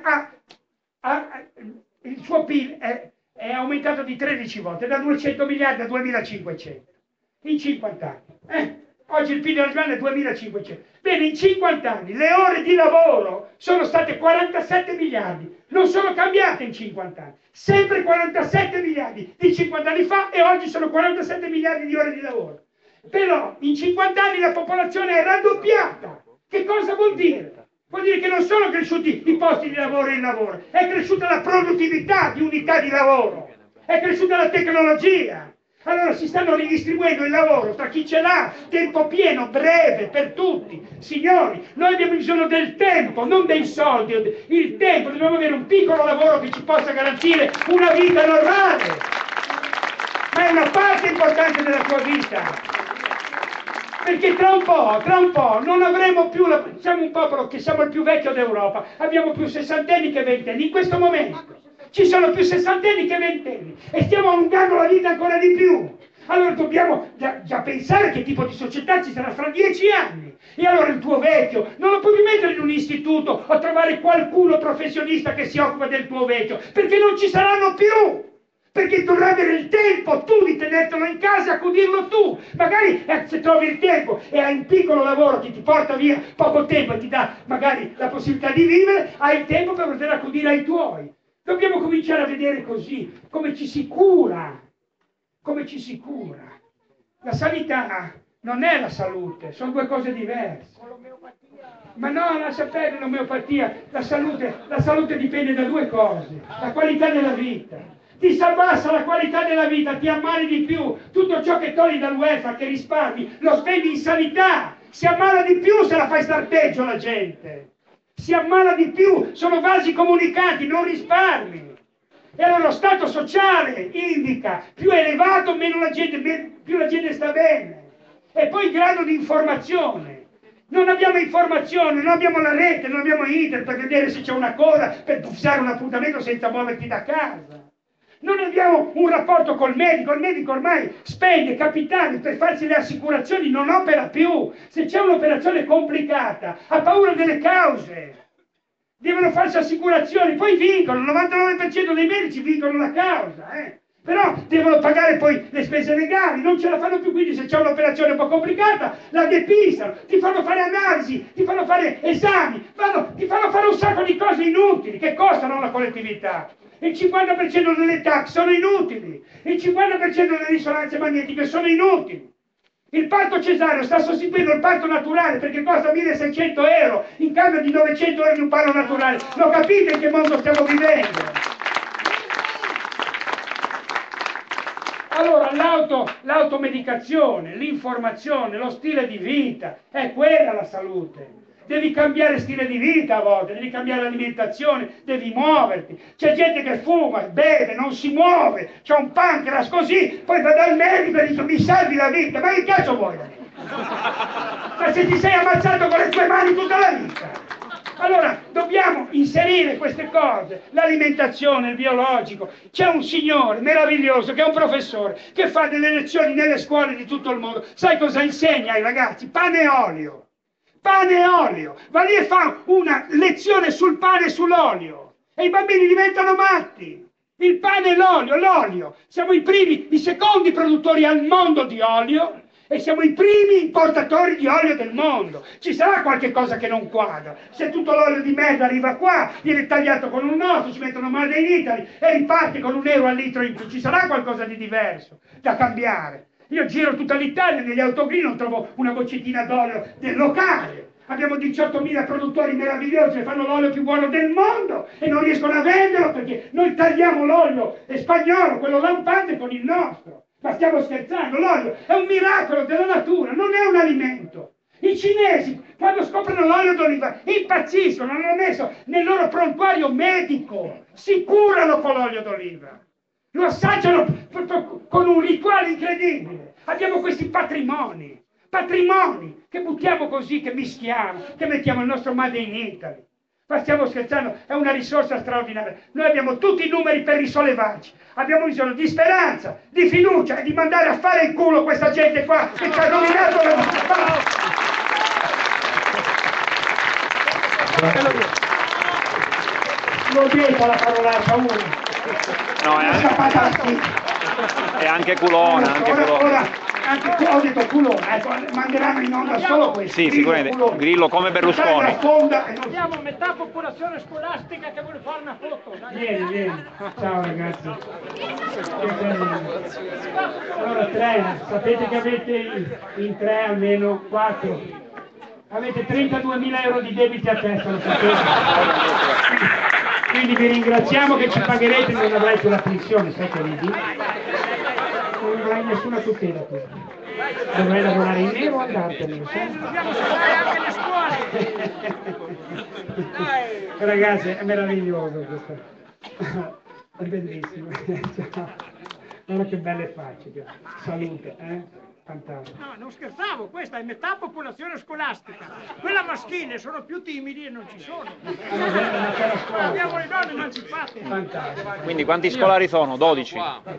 il suo PIL è aumentato di 13 volte, da 200 miliardi a 2500, in 50 anni. Oggi il PIL della Germania è 2500. Bene, in 50 anni le ore di lavoro sono state 47 miliardi, non sono cambiate in 50 anni, sempre 47 miliardi di 50 anni fa e oggi sono 47 miliardi di ore di lavoro. Però in 50 anni la popolazione è raddoppiata. Che cosa vuol dire? Vuol dire che non sono cresciuti i posti di lavoro e il lavoro, è cresciuta la produttività di unità di lavoro, è cresciuta la tecnologia. Allora si stanno ridistribuendo il lavoro tra chi ce l'ha, tempo pieno, breve, per tutti. Signori, noi abbiamo bisogno del tempo, non dei soldi. Il tempo, dobbiamo avere un piccolo lavoro che ci possa garantire una vita normale. Ma è una parte importante della tua vita. Perché tra un po' non avremo più, siamo un popolo che siamo il più vecchio d'Europa, abbiamo più sessantenni che ventenni in questo momento. Ci sono più sessantenni che ventenni e stiamo allungando la vita ancora di più. Allora dobbiamo già pensare che tipo di società ci sarà fra 10 anni. E allora il tuo vecchio non lo puoi mettere in un istituto o trovare qualcuno professionista che si occupa del tuo vecchio, perché non ci saranno più. Perché dovrai avere il tempo tu di tenertelo in casa e accudirlo tu. Magari se trovi il tempo e hai un piccolo lavoro che ti porta via poco tempo e ti dà magari la possibilità di vivere, hai il tempo per poter accudire ai tuoi. Dobbiamo cominciare a vedere così, come ci si cura, come ci si cura. La sanità non è la salute, sono due cose diverse. Ma no, lascia perdere l'omeopatia, la salute dipende da due cose, la qualità della vita. Ti si abbassa la qualità della vita, ti ammali di più, tutto ciò che togli dal welfare, che risparmi, lo spendi in sanità, si ammala di più se la fai star peggio la gente. Si ammala di più, sono vasi comunicati, non risparmi. E allora lo stato sociale indica più è elevato, più la gente sta bene. E poi il grado di informazione. Non abbiamo informazione, non abbiamo la rete, non abbiamo internet per vedere se c'è una coda, per fissare un appuntamento senza muoverti da casa. Non abbiamo un rapporto col medico, il medico ormai spende capitali per farsi le assicurazioni, non opera più. Se c'è un'operazione complicata, ha paura delle cause. Devono farsi assicurazioni, poi vincono, il 99% dei medici vincono la causa. Però devono pagare poi le spese legali, non ce la fanno più, quindi se c'è un'operazione un po' complicata, la depistano, ti fanno fare analisi, ti fanno fare esami, ti fanno fare un sacco di cose inutili che costano alla collettività. Il 50% delle tax sono inutili, il 50% delle risonanze magnetiche sono inutili. Il parto cesareo sta sostituendo il parto naturale perché costa 1.600 euro in cambio di 900 euro di un parto naturale. Lo capite in che mondo stiamo vivendo? Allora l'automedicazione, l'informazione, lo stile di vita, è quella la salute. Devi cambiare stile di vita a volte, devi cambiare l'alimentazione, devi muoverti. C'è gente che fuma, beve, non si muove, c'ha un pancreas così, poi va dal medico e dice mi salvi la vita, ma che cazzo vuoi da me? Ma se ti sei ammazzato con le tue mani tutta la vita! Allora, dobbiamo inserire queste cose, l'alimentazione, il biologico. C'è un signore meraviglioso che è un professore che fa delle lezioni nelle scuole di tutto il mondo. Sai cosa insegna ai ragazzi? Pane e olio. Pane e olio. Va lì e fa una lezione sul pane e sull'olio. E i bambini diventano matti. Il pane e l'olio. Siamo i secondi produttori al mondo di olio. E siamo i primi importatori di olio del mondo. Ci sarà qualche cosa che non quadra. Se tutto l'olio di merda arriva qua, viene tagliato con un osso, ci mettono Made in Italy e riparte con €1 al litro in più. Ci sarà qualcosa di diverso da cambiare. Io giro tutta l'Italia, negli autogrill non trovo una boccettina d'olio del locale. Abbiamo 18.000 produttori meravigliosi che fanno l'olio più buono del mondo e non riescono a venderlo perché noi tagliamo l'olio spagnolo, quello lampante, con il nostro. Ma stiamo scherzando, l'olio è un miracolo della natura, non è un alimento. I cinesi, quando scoprono l'olio d'oliva, impazziscono, l'hanno messo nel loro prontuario medico, si curano con l'olio d'oliva, lo assaggiano con un rituale incredibile. Abbiamo questi patrimoni che buttiamo così, che mischiamo, che mettiamo il nostro Made in Italy. Ma stiamo scherzando, è una risorsa straordinaria. Noi abbiamo tutti i numeri per risollevarci. Abbiamo bisogno di speranza, di fiducia e di mandare a fare il culo questa gente qua che ci ha rovinato la vita. L'ho detto la parolaccia una. No, è anche culona, Anche ho detto culona, ecco, manderanno in onda solo questo. Sì, sicuramente. Grillo come Berlusconi. Abbiamo metà popolazione scolastica che vuole fare una foto. Vieni. Ciao ragazzi. Allora 3, sapete che avete in 3 almeno 4. Avete 32.000 euro di debiti a testa, lo sapete? Quindi vi ringraziamo che ci pagherete e non avrai più la pensione, sai che ridi? Non avrai nessuna tutela tu. Dovrai lavorare in nero o andartene, lo sai? Dobbiamo salvare anche le scuole. Ragazzi, è meraviglioso questo. È bellissimo. Guarda che belle facce. Salute, fantastico. No, non scherzavo, questa è metà popolazione scolastica. Quella maschile sono più timidi e non ci sono. Abbiamo le donne emancipate. Fantastico. Quindi quanti scolari sono? 12?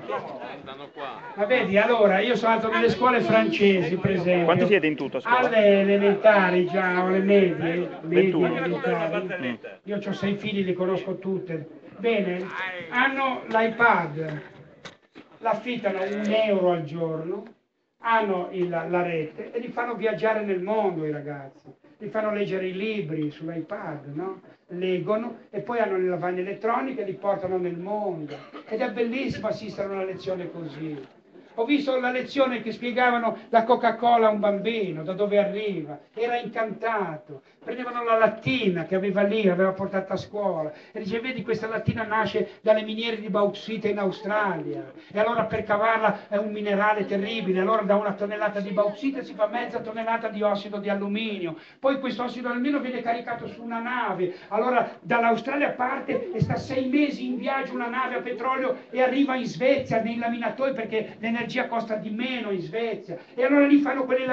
Ma vedi, allora, io sono andato nelle scuole francesi, per esempio. Quanti siete in tutto a scuola? Alle elementari già, o alle medie 21. elementari. Io ho 6 figli, li conosco tutte. Bene, hanno l'iPad, l'affittano €1 al giorno, hanno la rete e li fanno viaggiare nel mondo i ragazzi, li fanno leggere i libri sull'iPad, no? Leggono e poi hanno le lavagne elettroniche e li portano nel mondo ed è bellissimo assistere a una lezione così. Ho visto la lezione che spiegavano la Coca-Cola a un bambino, da dove arriva, era incantato. Prendevano la lattina che aveva lì, aveva portato a scuola e dice, vedi, questa lattina nasce dalle miniere di bauxite in Australia e allora per cavarla è un minerale terribile, allora da una tonnellata di bauxite si fa mezza tonnellata di ossido di alluminio, poi questo ossido di alluminio viene caricato su una nave, allora dall'Australia parte e sta 6 mesi in viaggio una nave a petrolio e arriva in Svezia nei laminatoi perché l'energia costa di meno in Svezia e allora lì fanno quelle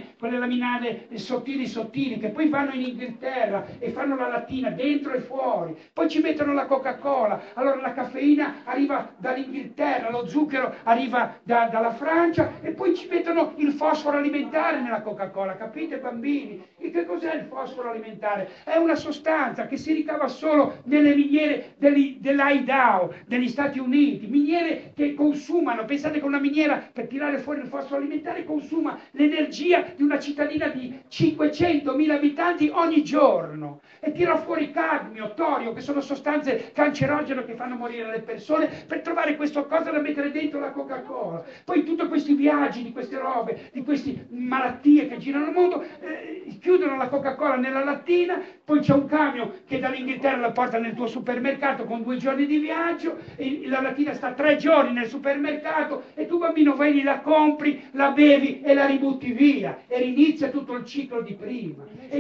laminate sottili che poi vanno in Inghilterra e fanno la lattina dentro e fuori, poi ci mettono la Coca-Cola, allora la caffeina arriva dall'Inghilterra, lo zucchero arriva dalla Francia e poi ci mettono il fosforo alimentare nella Coca-Cola, capite bambini? E che cos'è il fosforo alimentare? È una sostanza che si ricava solo nelle miniere dell'Idaho, degli Stati Uniti, miniere che consumano, pensate che una miniera per tirare fuori il fosforo alimentare consuma l'energia di una cittadina di 500.000 abitanti ogni giorno e tira fuori cadmio, torio, che sono sostanze cancerogene che fanno morire le persone per trovare questa cosa da mettere dentro la Coca-Cola. Poi tutti questi viaggi di queste robe, di queste malattie che girano il mondo, chiudono la Coca-Cola nella lattina, poi c'è un camion che dall'Inghilterra la porta nel tuo supermercato con 2 giorni di viaggio, e la lattina sta 3 giorni nel supermercato e tu bambino bambino vai lì, la compri, la bevi e la ributti via e inizia tutto il ciclo di prima. E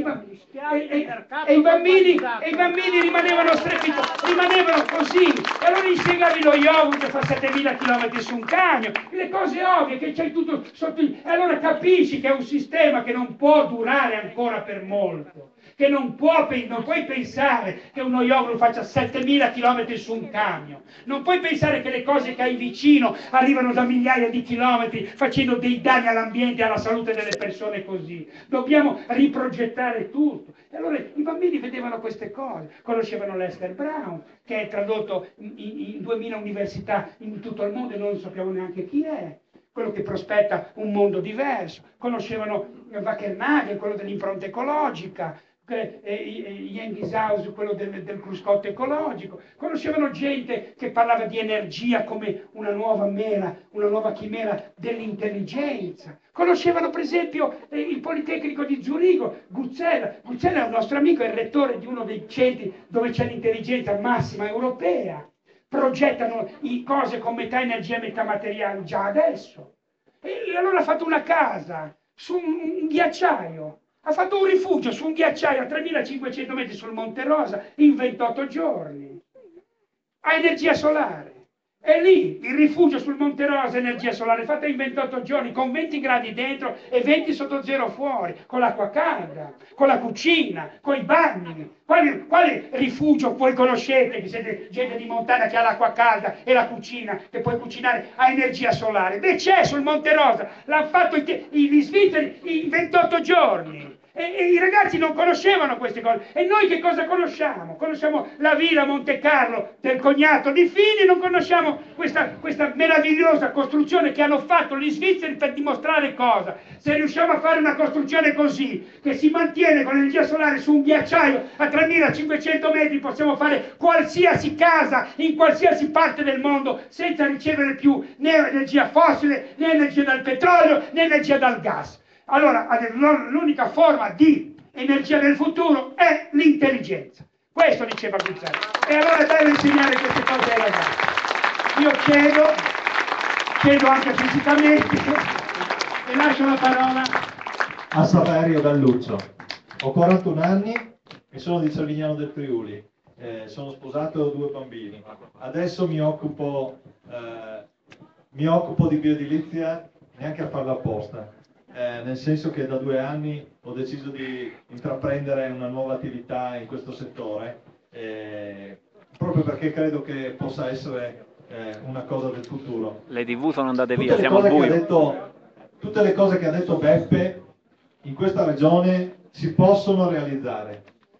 i bambini rimanevano strepitosi, rimanevano così. E allora gli spiegavi lo yogurt che fa 7000 km su un camion, le cose ovvie che c'hai tutto sotto. E allora capisci che è un sistema che non può durare ancora per molto. Che non puoi pensare che uno yogurt faccia 7000 km su un camion, non puoi pensare che le cose che hai vicino arrivano da migliaia di chilometri facendo dei danni all'ambiente e alla salute delle persone così. Dobbiamo riprogettare tutto. E allora i bambini vedevano queste cose, conoscevano Lester Brown, che è tradotto in 2000 università in tutto il mondo e non sappiamo neanche chi è. Quello che prospetta un mondo diverso. Conoscevano Wackernagel, quello dell'impronta ecologica, Jengishaus, quello del cruscotto ecologico. Conoscevano gente che parlava di energia come una nuova chimera dell'intelligenza. Conoscevano per esempio il Politecnico di Zurigo, Guzzella. Guzzella è un nostro amico, è il rettore di uno dei centri dove c'è l'intelligenza massima europea. Progettano cose con metà energia e metà materiale già adesso. E allora ha fatto una casa su un ghiacciaio. Ha fatto un rifugio su un ghiacciaio a 3500 metri sul Monte Rosa in 28 giorni. Ha energia solare. E lì il rifugio sul Monte Rosa, energia solare, fatta in 28 giorni, con 20 gradi dentro e 20 sotto zero fuori, con l'acqua calda, con la cucina, con i bagni. Quale rifugio voi conoscete, che siete gente di montagna che ha l'acqua calda e la cucina, che puoi cucinare a energia solare? Beh, c'è sul Monte Rosa, l'hanno fatto gli svizzeri in 28 giorni. E i ragazzi non conoscevano queste cose. E noi che cosa conosciamo? Conosciamo la villa Monte Carlo del cognato di Fini, non conosciamo questa meravigliosa costruzione che hanno fatto gli svizzeri per dimostrare cosa? Se riusciamo a fare una costruzione così, che si mantiene con l'energia solare su un ghiacciaio a 3500 metri, possiamo fare qualsiasi casa in qualsiasi parte del mondo senza ricevere più né energia fossile, né energia dal petrolio, né energia dal gas. Allora, l'unica forma di energia del futuro è l'intelligenza. Questo diceva Guzzella. E allora deve insegnare queste cose ai ragazzi. Io chiedo anche fisicamente, e lascio la parola a Saverio Galluccio. Ho 41 anni e sono di Cervignano del Friuli. Sono sposato e ho 2 bambini. Adesso mi occupo di bioedilizia neanche a farlo apposta. Nel senso che da 2 anni ho deciso di intraprendere una nuova attività in questo settore, proprio perché credo che possa essere una cosa del futuro. Le TV sono andate via, siamo al buio. Tutte le cose che ha detto Beppe in questa regione si possono realizzare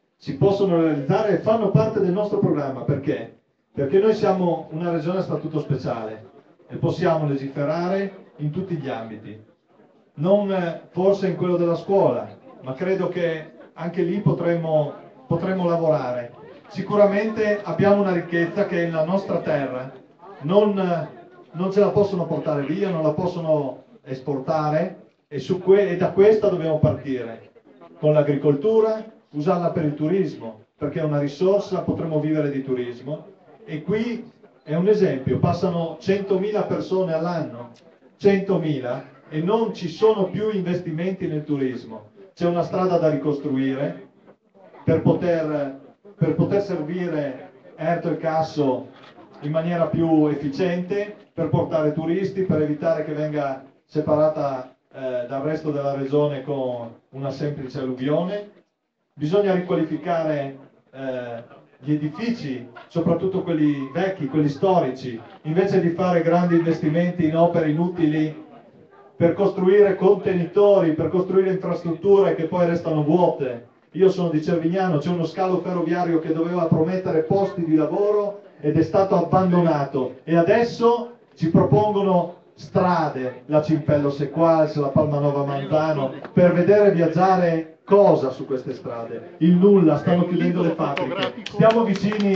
e fanno parte del nostro programma. Perché? Perché noi siamo una regione a statuto speciale e possiamo legiferare in tutti gli ambiti. Non forse in quello della scuola, ma credo che anche lì potremmo lavorare. Sicuramente abbiamo una ricchezza che è la nostra terra, non ce la possono portare via, non la possono esportare e da questa dobbiamo partire. Con l'agricoltura, usarla per il turismo, perché è una risorsa, potremo vivere di turismo. E qui è un esempio, passano 100.000 persone all'anno, 100.000, e non ci sono più investimenti nel turismo. C'è una strada da ricostruire per poter servire Erto e Casso in maniera più efficiente, per portare turisti, per evitare che venga separata dal resto della regione con una semplice alluvione. Bisogna riqualificare gli edifici, soprattutto quelli vecchi, quelli storici, invece di fare grandi investimenti in opere inutili per costruire contenitori, per costruire infrastrutture che poi restano vuote. Io sono di Cervignano, c'è uno scalo ferroviario che doveva promettere posti di lavoro ed è stato abbandonato, e adesso ci propongono strade, la Cimpello Sequals, la Palmanova Manzano, per vedere viaggiare cosa su queste strade? Il nulla, stanno chiudendo le fabbriche. Stiamo vicini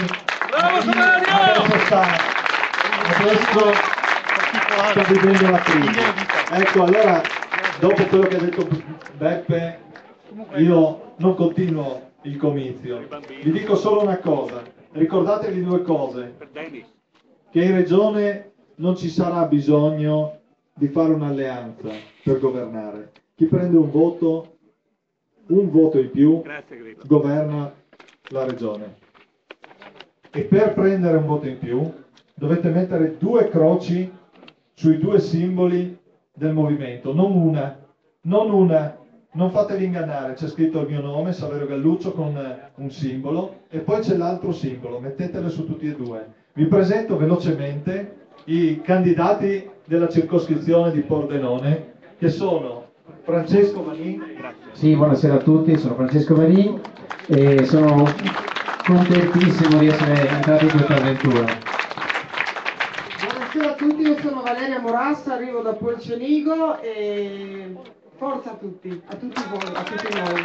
a questo sta vivendo la crisi. Ecco, allora, dopo quello che ha detto Beppe, io non continuo il comizio. Vi dico solo una cosa, ricordatevi 2 cose: che in regione non ci sarà bisogno di fare un'alleanza per governare. Chi prende un voto in più, governa la regione. E per prendere un voto in più dovete mettere 2 croci sui 2 simboli del movimento, non una, non fatevi ingannare, c'è scritto il mio nome, Saverio Galluccio, con un simbolo, e poi c'è l'altro simbolo, mettetelo su tutti e 2. Vi presento velocemente i candidati della circoscrizione di Pordenone, che sono Francesco Manin. Sì, buonasera a tutti, sono Francesco Manin e sono contentissimo di essere entrato in questa avventura. Buonasera a tutti, io sono Valeria Morassa, arrivo da Polcenigo e forza a tutti voi, a tutti noi.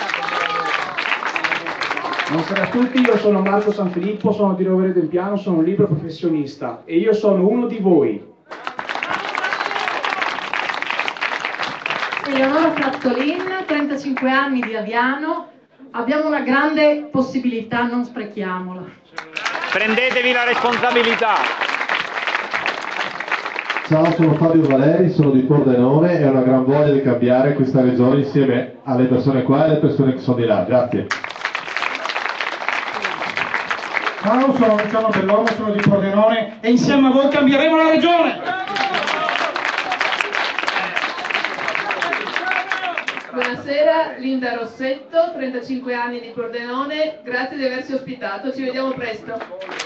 Buonasera a tutti, io sono Marco Sanfilippo, sono di Rovere del Piano, sono un libero professionista e io sono uno di voi. Eleonora Frattolin, 35 anni di Aviano, abbiamo una grande possibilità, non sprechiamola. Prendetevi la responsabilità. Ciao, sono Fabio Valeri, sono di Pordenone e ho una gran voglia di cambiare questa regione insieme alle persone qua e alle persone che sono di là. Grazie. Ciao, sono Luciano Bellomo, sono di Pordenone e insieme a voi cambieremo la regione! Buonasera, Linda Rossetto, 35 anni di Pordenone, grazie di averci ospitato, ci vediamo presto.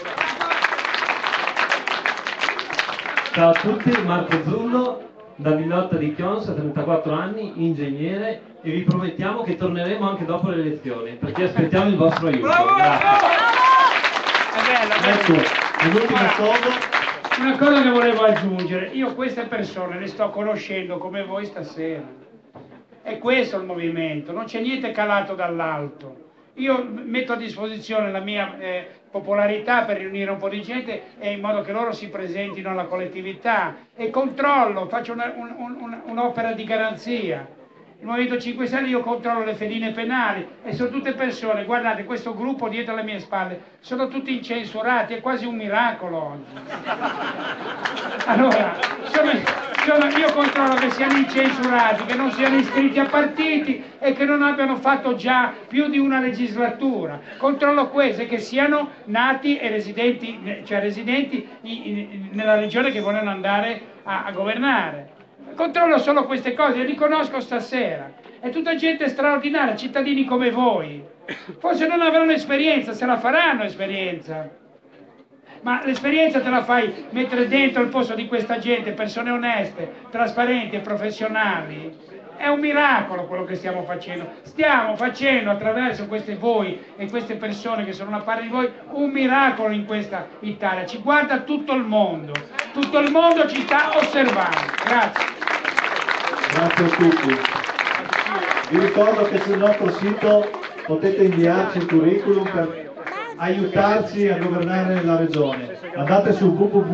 Ciao a tutti, Marco Zullo, da Villotta di Chionsa, 34 anni, ingegnere, e vi promettiamo che torneremo anche dopo le elezioni, perché aspettiamo il vostro aiuto. Ecco, l'ultima cosa. Una cosa che volevo aggiungere, io queste persone le sto conoscendo come voi stasera. È questo il movimento, non c'è niente calato dall'alto. Io metto a disposizione la mia popolarità per riunire un po' di gente e in modo che loro si presentino alla collettività e controllo, faccio un'opera di garanzia. Il Movimento 5 Stelle io controllo le fedine penali e sono tutte persone, guardate questo gruppo dietro le mie spalle, sono tutti incensurati, è quasi un miracolo oggi. Allora, io controllo che siano incensurati, che non siano iscritti a partiti e che non abbiano fatto già più di una legislatura. Controllo questo e che siano nati e residenti nella regione che vogliono andare a governare. Controllo solo queste cose, le riconosco stasera. È tutta gente straordinaria, cittadini come voi. Forse non avranno esperienza, se la faranno esperienza. Ma l'esperienza te la fai mettere dentro il posto di questa gente, persone oneste, trasparenti e professionali. È un miracolo quello che stiamo facendo. Stiamo facendo attraverso queste voi e queste persone che sono una parte di voi un miracolo in questa Italia. Ci guarda tutto il mondo ci sta osservando. Grazie. Grazie a tutti. Vi ricordo che sul nostro sito potete inviarci il curriculum per aiutarci a governare la regione. Andate su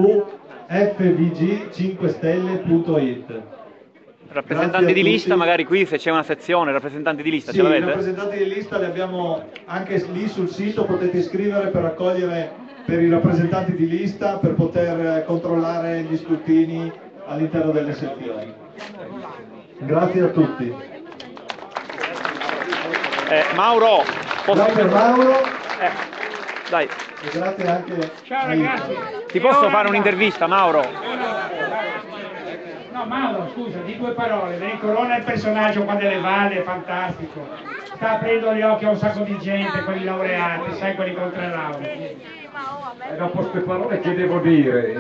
www.fvg5stelle.it. Rappresentanti di lista, magari qui se c'è una sezione, rappresentanti di lista, sì, ce l'avete? I rappresentanti di lista li abbiamo anche lì sul sito, potete iscrivere per raccogliere per i rappresentanti di lista, per poter controllare gli scrutini all'interno delle sezioni. Grazie a tutti. Mauro, grazie Mauro. Dai. E grazie anche. Ciao ragazzi. Ti posso fare un'intervista, Mauro? No, Mauro, scusa, di 2 parole. Viene Corona è il personaggio qua delle valli, è fantastico. Sta aprendo gli occhi a un sacco di gente, quelli laureati, sai, quelli con 3 lauree. Dopo queste parole che devo dire?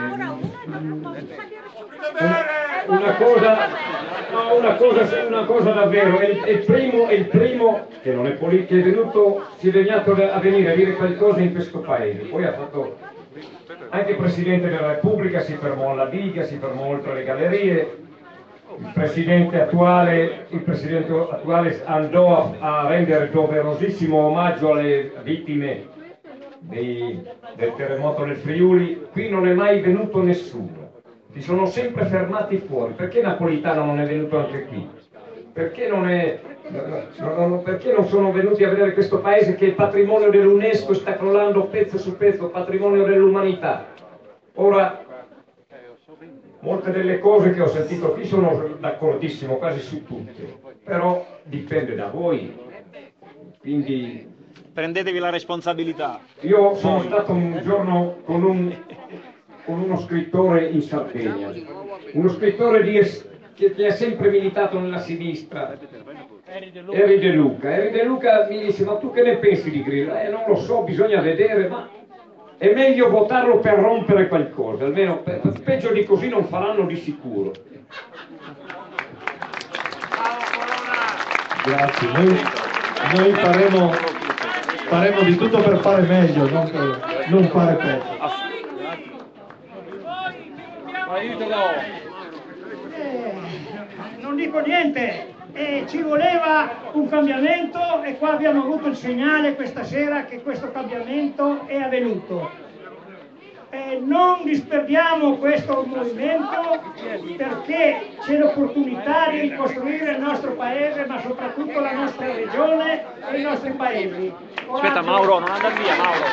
Una cosa davvero, è il primo che non è politico, che è venuto, si è degnato a venire a dire qualcosa in questo paese. Poi ha fatto anche Presidente della Repubblica, si fermò alla diga, si fermò oltre le gallerie. Il Presidente attuale andò a rendere doverosissimo omaggio alle vittime del terremoto del Friuli. Qui non è mai venuto nessuno. Si sono sempre fermati fuori. Perché Napolitano non è venuto anche qui? Perché non sono venuti a vedere questo paese che è il patrimonio dell'UNESCO e sta crollando pezzo su pezzo, patrimonio dell'umanità? Ora molte delle cose che ho sentito qui sono d'accordissimo quasi su tutte, però dipende da voi, quindi Prendetevi la responsabilità. io sono stato un giorno con uno scrittore in Sardegna, uno scrittore che ha sempre militato nella sinistra, Eri De Luca. Eri De Luca mi disse: ma tu che ne pensi di Grillo? Non lo so, bisogna vedere, ma è meglio votarlo per rompere qualcosa, almeno peggio di così non faranno di sicuro. Grazie, noi faremo di tutto per fare meglio, non fare peggio. Non dico niente, ci voleva un cambiamento e qua abbiamo avuto il segnale questa sera che questo cambiamento è avvenuto. Non disperdiamo questo movimento perché c'è l'opportunità di ricostruire il nostro paese, ma soprattutto la nostra regione e i nostri paesi. Aspetta Mauro, non andare via Mauro.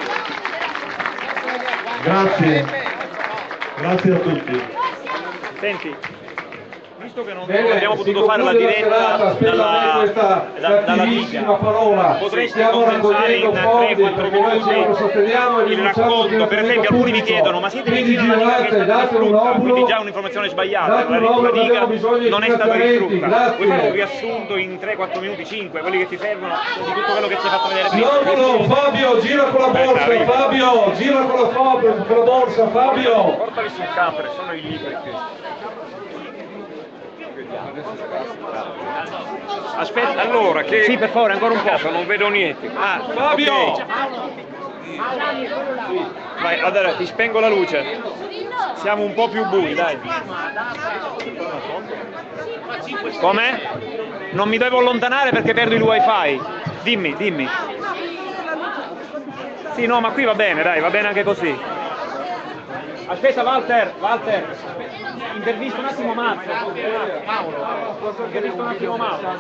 Grazie a tutti. Senti, visto che non Bene, abbiamo potuto fare la diretta dalla diga, parola. potresti condensare in 3-4 minuti il racconto. Per esempio alcuni mi chiedono: ma siete vicini alla diga che è stata distrutta? Quindi già un'informazione sbagliata, la diga non è stata distrutta. Puoi fare un riassunto in 3-4 minuti, 5, quelli che ti servono di tutto quello che ci hai fatto vedere prima. Fabio, gira con la borsa, Fabio, gira con la borsa, Fabio. Portali sul camper, sono i libri questi. Aspetta, allora che... Sì, per favore, ancora un po'. Non vedo niente. Fabio! Okay. Vai, allora ti spengo la luce. Siamo un po' più bui, dai. Com'è? Non mi devo allontanare perché perdo il wifi. Dimmi. Sì, no, ma qui va bene, dai, va bene anche così. Aspetta, Walter, intervista un attimo Marco. Mauro, intervista un attimo Mauro.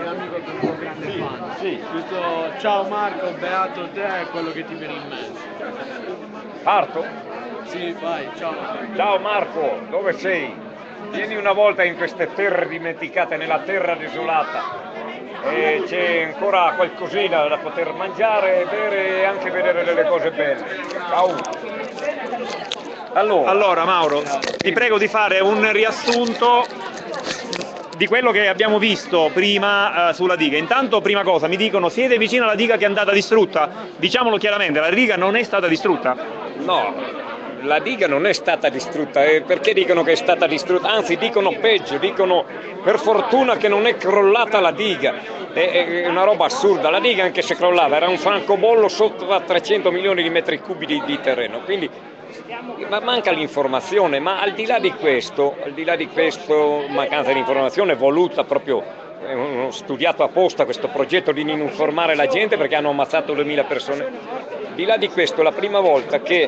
Sì. Ciao Marco, beato te è quello che ti viene in mente. Parto? Sì, vai, ciao. Ciao Marco, dove sei? Vieni una volta in queste terre dimenticate, nella terra desolata. E c'è ancora qualcosina da poter mangiare, bere e anche vedere delle cose belle. Ciao. Allora Mauro, ti prego di fare un riassunto di quello che abbiamo visto prima sulla diga. Intanto, prima cosa, mi dicono: siete vicino alla diga che è andata distrutta? Diciamolo chiaramente, la diga non è stata distrutta. No, la diga non è stata distrutta. Perché dicono che è stata distrutta? Anzi, dicono peggio, dicono per fortuna che non è crollata la diga. È una roba assurda. La diga, anche se crollava, era un francobollo sotto a 300 milioni di metri cubi di terreno. Quindi manca l'informazione, ma al di là di questo, mancanza di informazione voluta proprio, studiato apposta questo progetto di non informare la gente perché hanno ammazzato 2000 persone. Al di là di questo, la prima volta che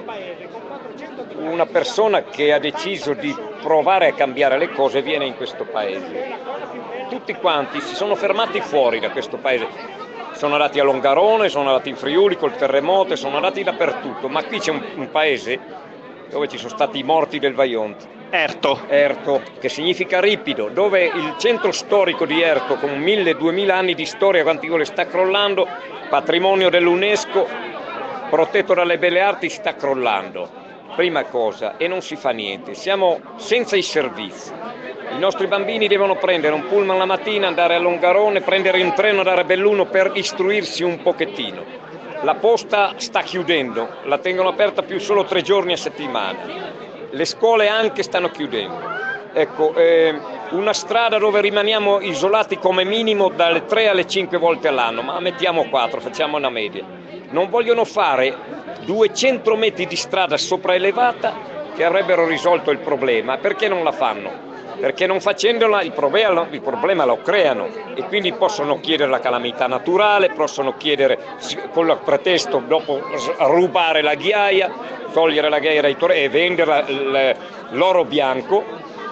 una persona che ha deciso di provare a cambiare le cose viene in questo paese. Tutti quanti si sono fermati fuori da questo paese. Sono andati a Longarone, sono andati in Friuli col terremoto, sono andati dappertutto, ma qui c'è un paese dove ci sono stati i morti del Vajont. Erto, che significa ripido, dove il centro storico di Erto, con 1000-2000 anni di storia, quanti vuole, sta crollando, patrimonio dell'UNESCO, protetto dalle belle arti, sta crollando. Prima cosa, e non si fa niente, siamo senza i servizi. I nostri bambini devono prendere un pullman la mattina, andare a Longarone, prendere un treno, andare a Belluno per istruirsi un pochettino. La posta sta chiudendo, la tengono aperta più solo 3 giorni a settimana. Le scuole anche stanno chiudendo. Ecco, una strada dove rimaniamo isolati come minimo dalle 3 alle 5 volte all'anno, ma mettiamo 4, facciamo una media. Non vogliono fare 200 metri di strada sopraelevata che avrebbero risolto il problema. Perché non la fanno? Perché non facendola il problema lo creano e quindi possono chiedere la calamità naturale, possono chiedere con il pretesto dopo rubare la ghiaia, togliere la ghiaia dai torrenti e vendere l'oro bianco.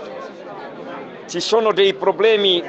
Ci sono dei problemi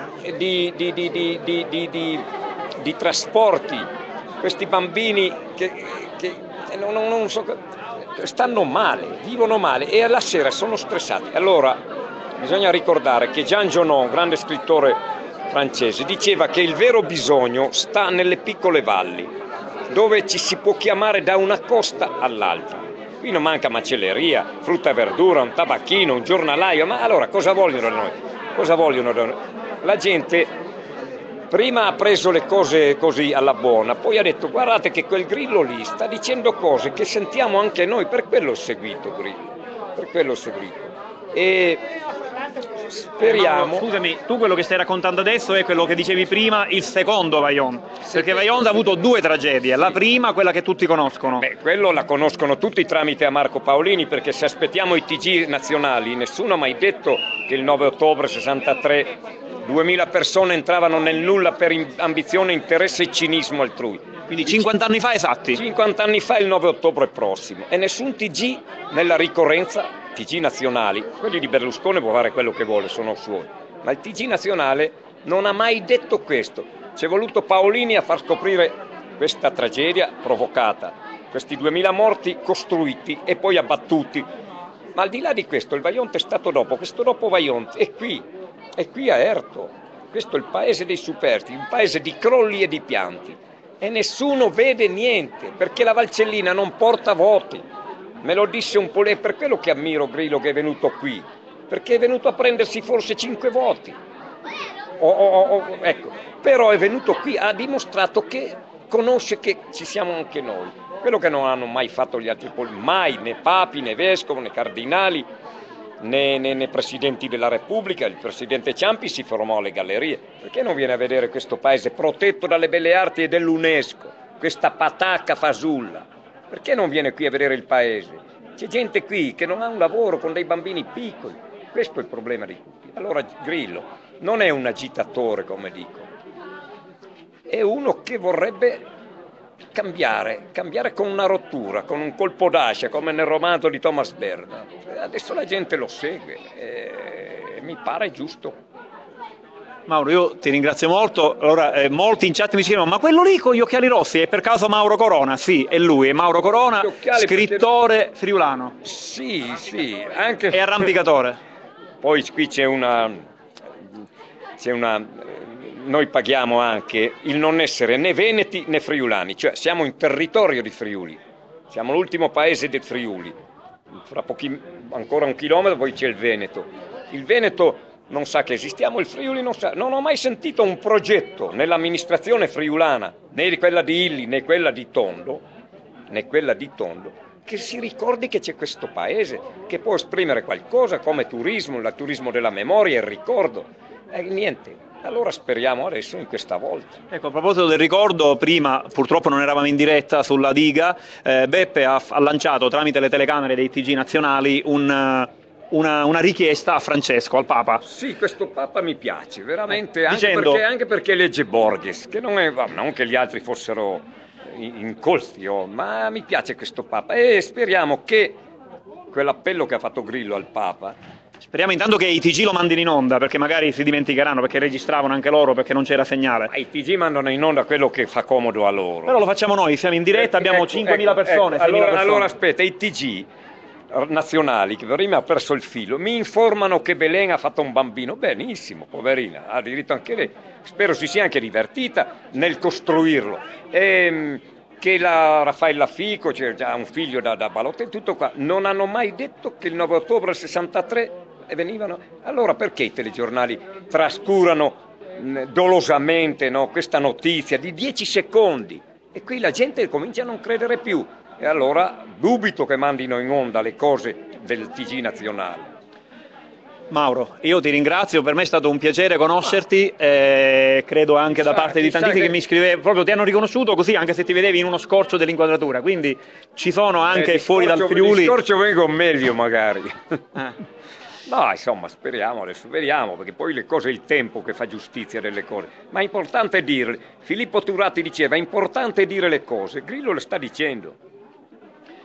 di trasporti, questi bambini che non so, stanno male, vivono male e alla sera sono stressati. Allora bisogna ricordare che Jean Genot, un grande scrittore francese, diceva che il vero bisogno sta nelle piccole valli, dove ci si può chiamare da una costa all'altra. Qui non manca macelleria, frutta e verdura, un tabacchino, un giornalaio, ma allora cosa vogliono da noi? Cosa vogliono da noi? La gente prima ha preso le cose così alla buona, poi ha detto guardate che quel Grillo lì sta dicendo cose che sentiamo anche noi, per quello ho seguito Grillo, per quello ho seguito. E speriamo. Scusami, tu quello che stai raccontando adesso è quello che dicevi prima, il secondo Vajont, perché Vajont ha avuto due tragedie, la prima quella che tutti conoscono. Beh, quello la conoscono tutti tramite a Marco Paolini, perché se aspettiamo i TG nazionali, nessuno ha mai detto che il 9 ottobre 63 2000 persone entravano nel nulla per ambizione, interesse e cinismo altrui. Quindi 50 anni fa esatti? 50 anni fa il 9 ottobre prossimo, e nessun TG nella ricorrenza, TG nazionali, quelli di Berlusconi può fare quello che vuole, sono suoi, ma il TG nazionale non ha mai detto questo. C'è voluto Paolini a far scoprire questa tragedia provocata, questi 2000 morti costruiti e poi abbattuti. Ma al di là di questo, il Vajont è stato dopo, questo dopo Vajont è qui a Erto. Questo è il paese dei superstiti, un paese di crolli e di pianti, e nessuno vede niente, perché la Valcellina non porta voti. Me lo disse un po', è per quello che ammiro Grillo che è venuto qui, perché è venuto a prendersi forse 5 voti. Ecco, però è venuto qui, ha dimostrato che conosce che ci siamo anche noi, quello che non hanno mai fatto gli altri politici, mai, né papi, né vescovi, né cardinali, né presidenti della Repubblica. Il presidente Ciampi si fermò alle gallerie. Perché non viene a vedere questo paese protetto dalle belle arti e dell'UNESCO, questa patacca fasulla? Perché non viene qui a vedere il paese? C'è gente qui che non ha un lavoro, con dei bambini piccoli. Questo è il problema di tutti. Allora Grillo non è un agitatore, come dico, è uno che vorrebbe cambiare con una rottura, con un colpo d'ascia, come nel romanzo di Thomas Bernhard. Adesso la gente lo segue e mi pare giusto. Mauro, io ti ringrazio molto. Allora, molti in chat mi dicevano, ma quello lì con gli occhiali rossi è per caso Mauro Corona? Sì, è lui, è Mauro Corona, scrittore friulano. Sì, anche... E arrampicatore. Poi qui c'è una... Noi paghiamo anche il non essere né veneti né friulani, cioè siamo in territorio di Friuli, siamo l'ultimo paese del Friuli, fra ancora un chilometro poi c'è il Veneto. Il Veneto non sa che esistiamo, il Friuli non sa. Non ho mai sentito un progetto nell'amministrazione friulana, né quella di Illy né quella di Tondo, che si ricordi che c'è questo paese, che può esprimere qualcosa come turismo, il turismo della memoria, il ricordo, niente. Allora speriamo adesso in questa volta. Ecco, a proposito del ricordo, prima purtroppo non eravamo in diretta sulla diga, Beppe ha lanciato tramite le telecamere dei TG nazionali una richiesta a Francesco, al Papa. Sì, questo Papa mi piace, veramente, anche perché legge Borges, che non che gli altri fossero incolti, ma mi piace questo Papa e speriamo che quell'appello che ha fatto Grillo al Papa. Speriamo intanto che i TG lo mandino in onda, perché magari si dimenticheranno, perché registravano anche loro, perché non c'era segnale. Ma i TG mandano in onda quello che fa comodo a loro. Però lo facciamo noi, siamo in diretta, abbiamo 5.000 persone. Allora aspetta, i TG nazionali, che prima ha perso il filo, mi informano che Belen ha fatto un bambino. Benissimo, poverina, ha diritto anche lei. Spero si sia anche divertita nel costruirlo. Che la Raffaella Fico, c'è già un figlio da Balotelli, tutto qua. Non hanno mai detto che il 9 ottobre del 63 venivano. Allora perché i telegiornali trascurano dolosamente, no, questa notizia di 10 secondi? E qui la gente comincia a non credere più. E allora dubito che mandino in onda le cose del TG nazionale. Mauro, io ti ringrazio, per me è stato un piacere conoscerti, credo anche da parte di tantissimi che mi scrivevano, proprio ti hanno riconosciuto così, anche se ti vedevi in uno scorcio dell'inquadratura, quindi ci sono anche fuori dal Friuli. Di scorcio vengo meglio magari. No, insomma, speriamo, adesso vediamo, perché poi le cose, il tempo che fa giustizia delle cose, ma è importante dirle. Filippo Turati diceva, è importante dire le cose, Grillo le sta dicendo.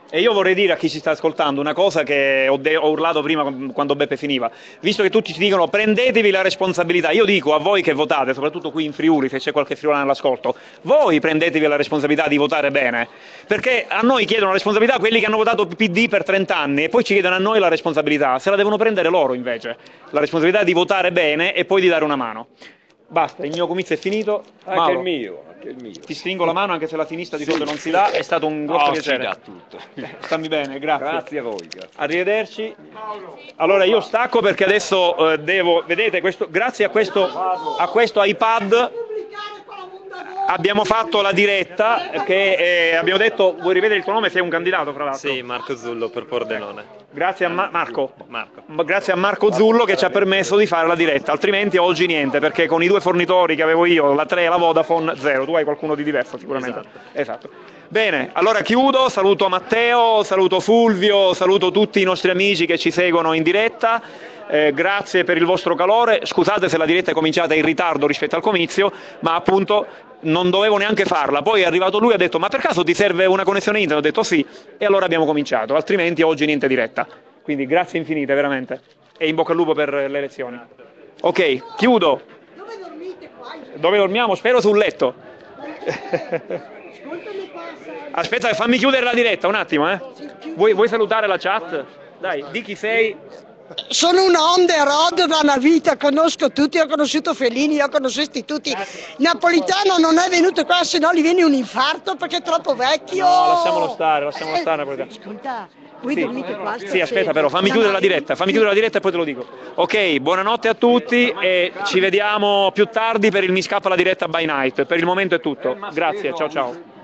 E io vorrei dire a chi ci sta ascoltando una cosa che ho urlato prima quando Beppe finiva, visto che tutti ci dicono prendetevi la responsabilità, io dico a voi che votate, soprattutto qui in Friuli, se c'è qualche friulano all'ascolto, voi prendetevi la responsabilità di votare bene, perché a noi chiedono la responsabilità quelli che hanno votato PD per 30 anni e poi ci chiedono a noi la responsabilità, se la devono prendere loro invece, la responsabilità di votare bene e poi di dare una mano. Basta, il mio comizio è finito. Anche il mio. Ti stringo la mano anche se la sinistra di solito non si dà, è stato un grosso piacere. Si dà tutto. Stammi bene, grazie. Grazie a voi. Grazie. Arrivederci. Allora io stacco perché adesso devo, vedete, grazie a questo iPad abbiamo fatto la diretta che abbiamo detto, vuoi rivedere il tuo nome? Sei un candidato fra l'altro. Sì, Marco Zullo per Pordenone. Grazie a Marco. Grazie a Marco Zullo che ci ha permesso di fare la diretta, altrimenti oggi niente, perché con i due fornitori che avevo io, la 3 e la Vodafone, zero. Tu hai qualcuno di diverso sicuramente. Esatto. Bene, allora chiudo, saluto Matteo, saluto Fulvio, saluto tutti i nostri amici che ci seguono in diretta. Grazie per il vostro calore, scusate se la diretta è cominciata in ritardo rispetto al comizio, ma appunto non dovevo neanche farla, poi è arrivato lui e ha detto ma per caso ti serve una connessione internet? Ho detto sì, e allora abbiamo cominciato, altrimenti oggi niente diretta, quindi grazie infinite veramente e in bocca al lupo per le elezioni. Ok, chiudo. Dove dormite qua? Dove dormiamo? Spero sul letto. Aspetta, fammi chiudere la diretta un attimo, vuoi salutare la chat? Dai, di chi sei? Sono un on the road da una vita, conosco tutti, ho conosciuto Fellini, ho conosciuto tutti. Napolitano non è venuto qua, se no gli viene un infarto perché è troppo vecchio. No, lasciamolo stare Napolitano. Ascolta, voi dormite qua? Sì, aspetta però, fammi chiudere la diretta e poi te lo dico. Ok, buonanotte a tutti e ci vediamo più tardi per il Mi scappa la diretta by night. Per il momento è tutto. Grazie, ciao ciao.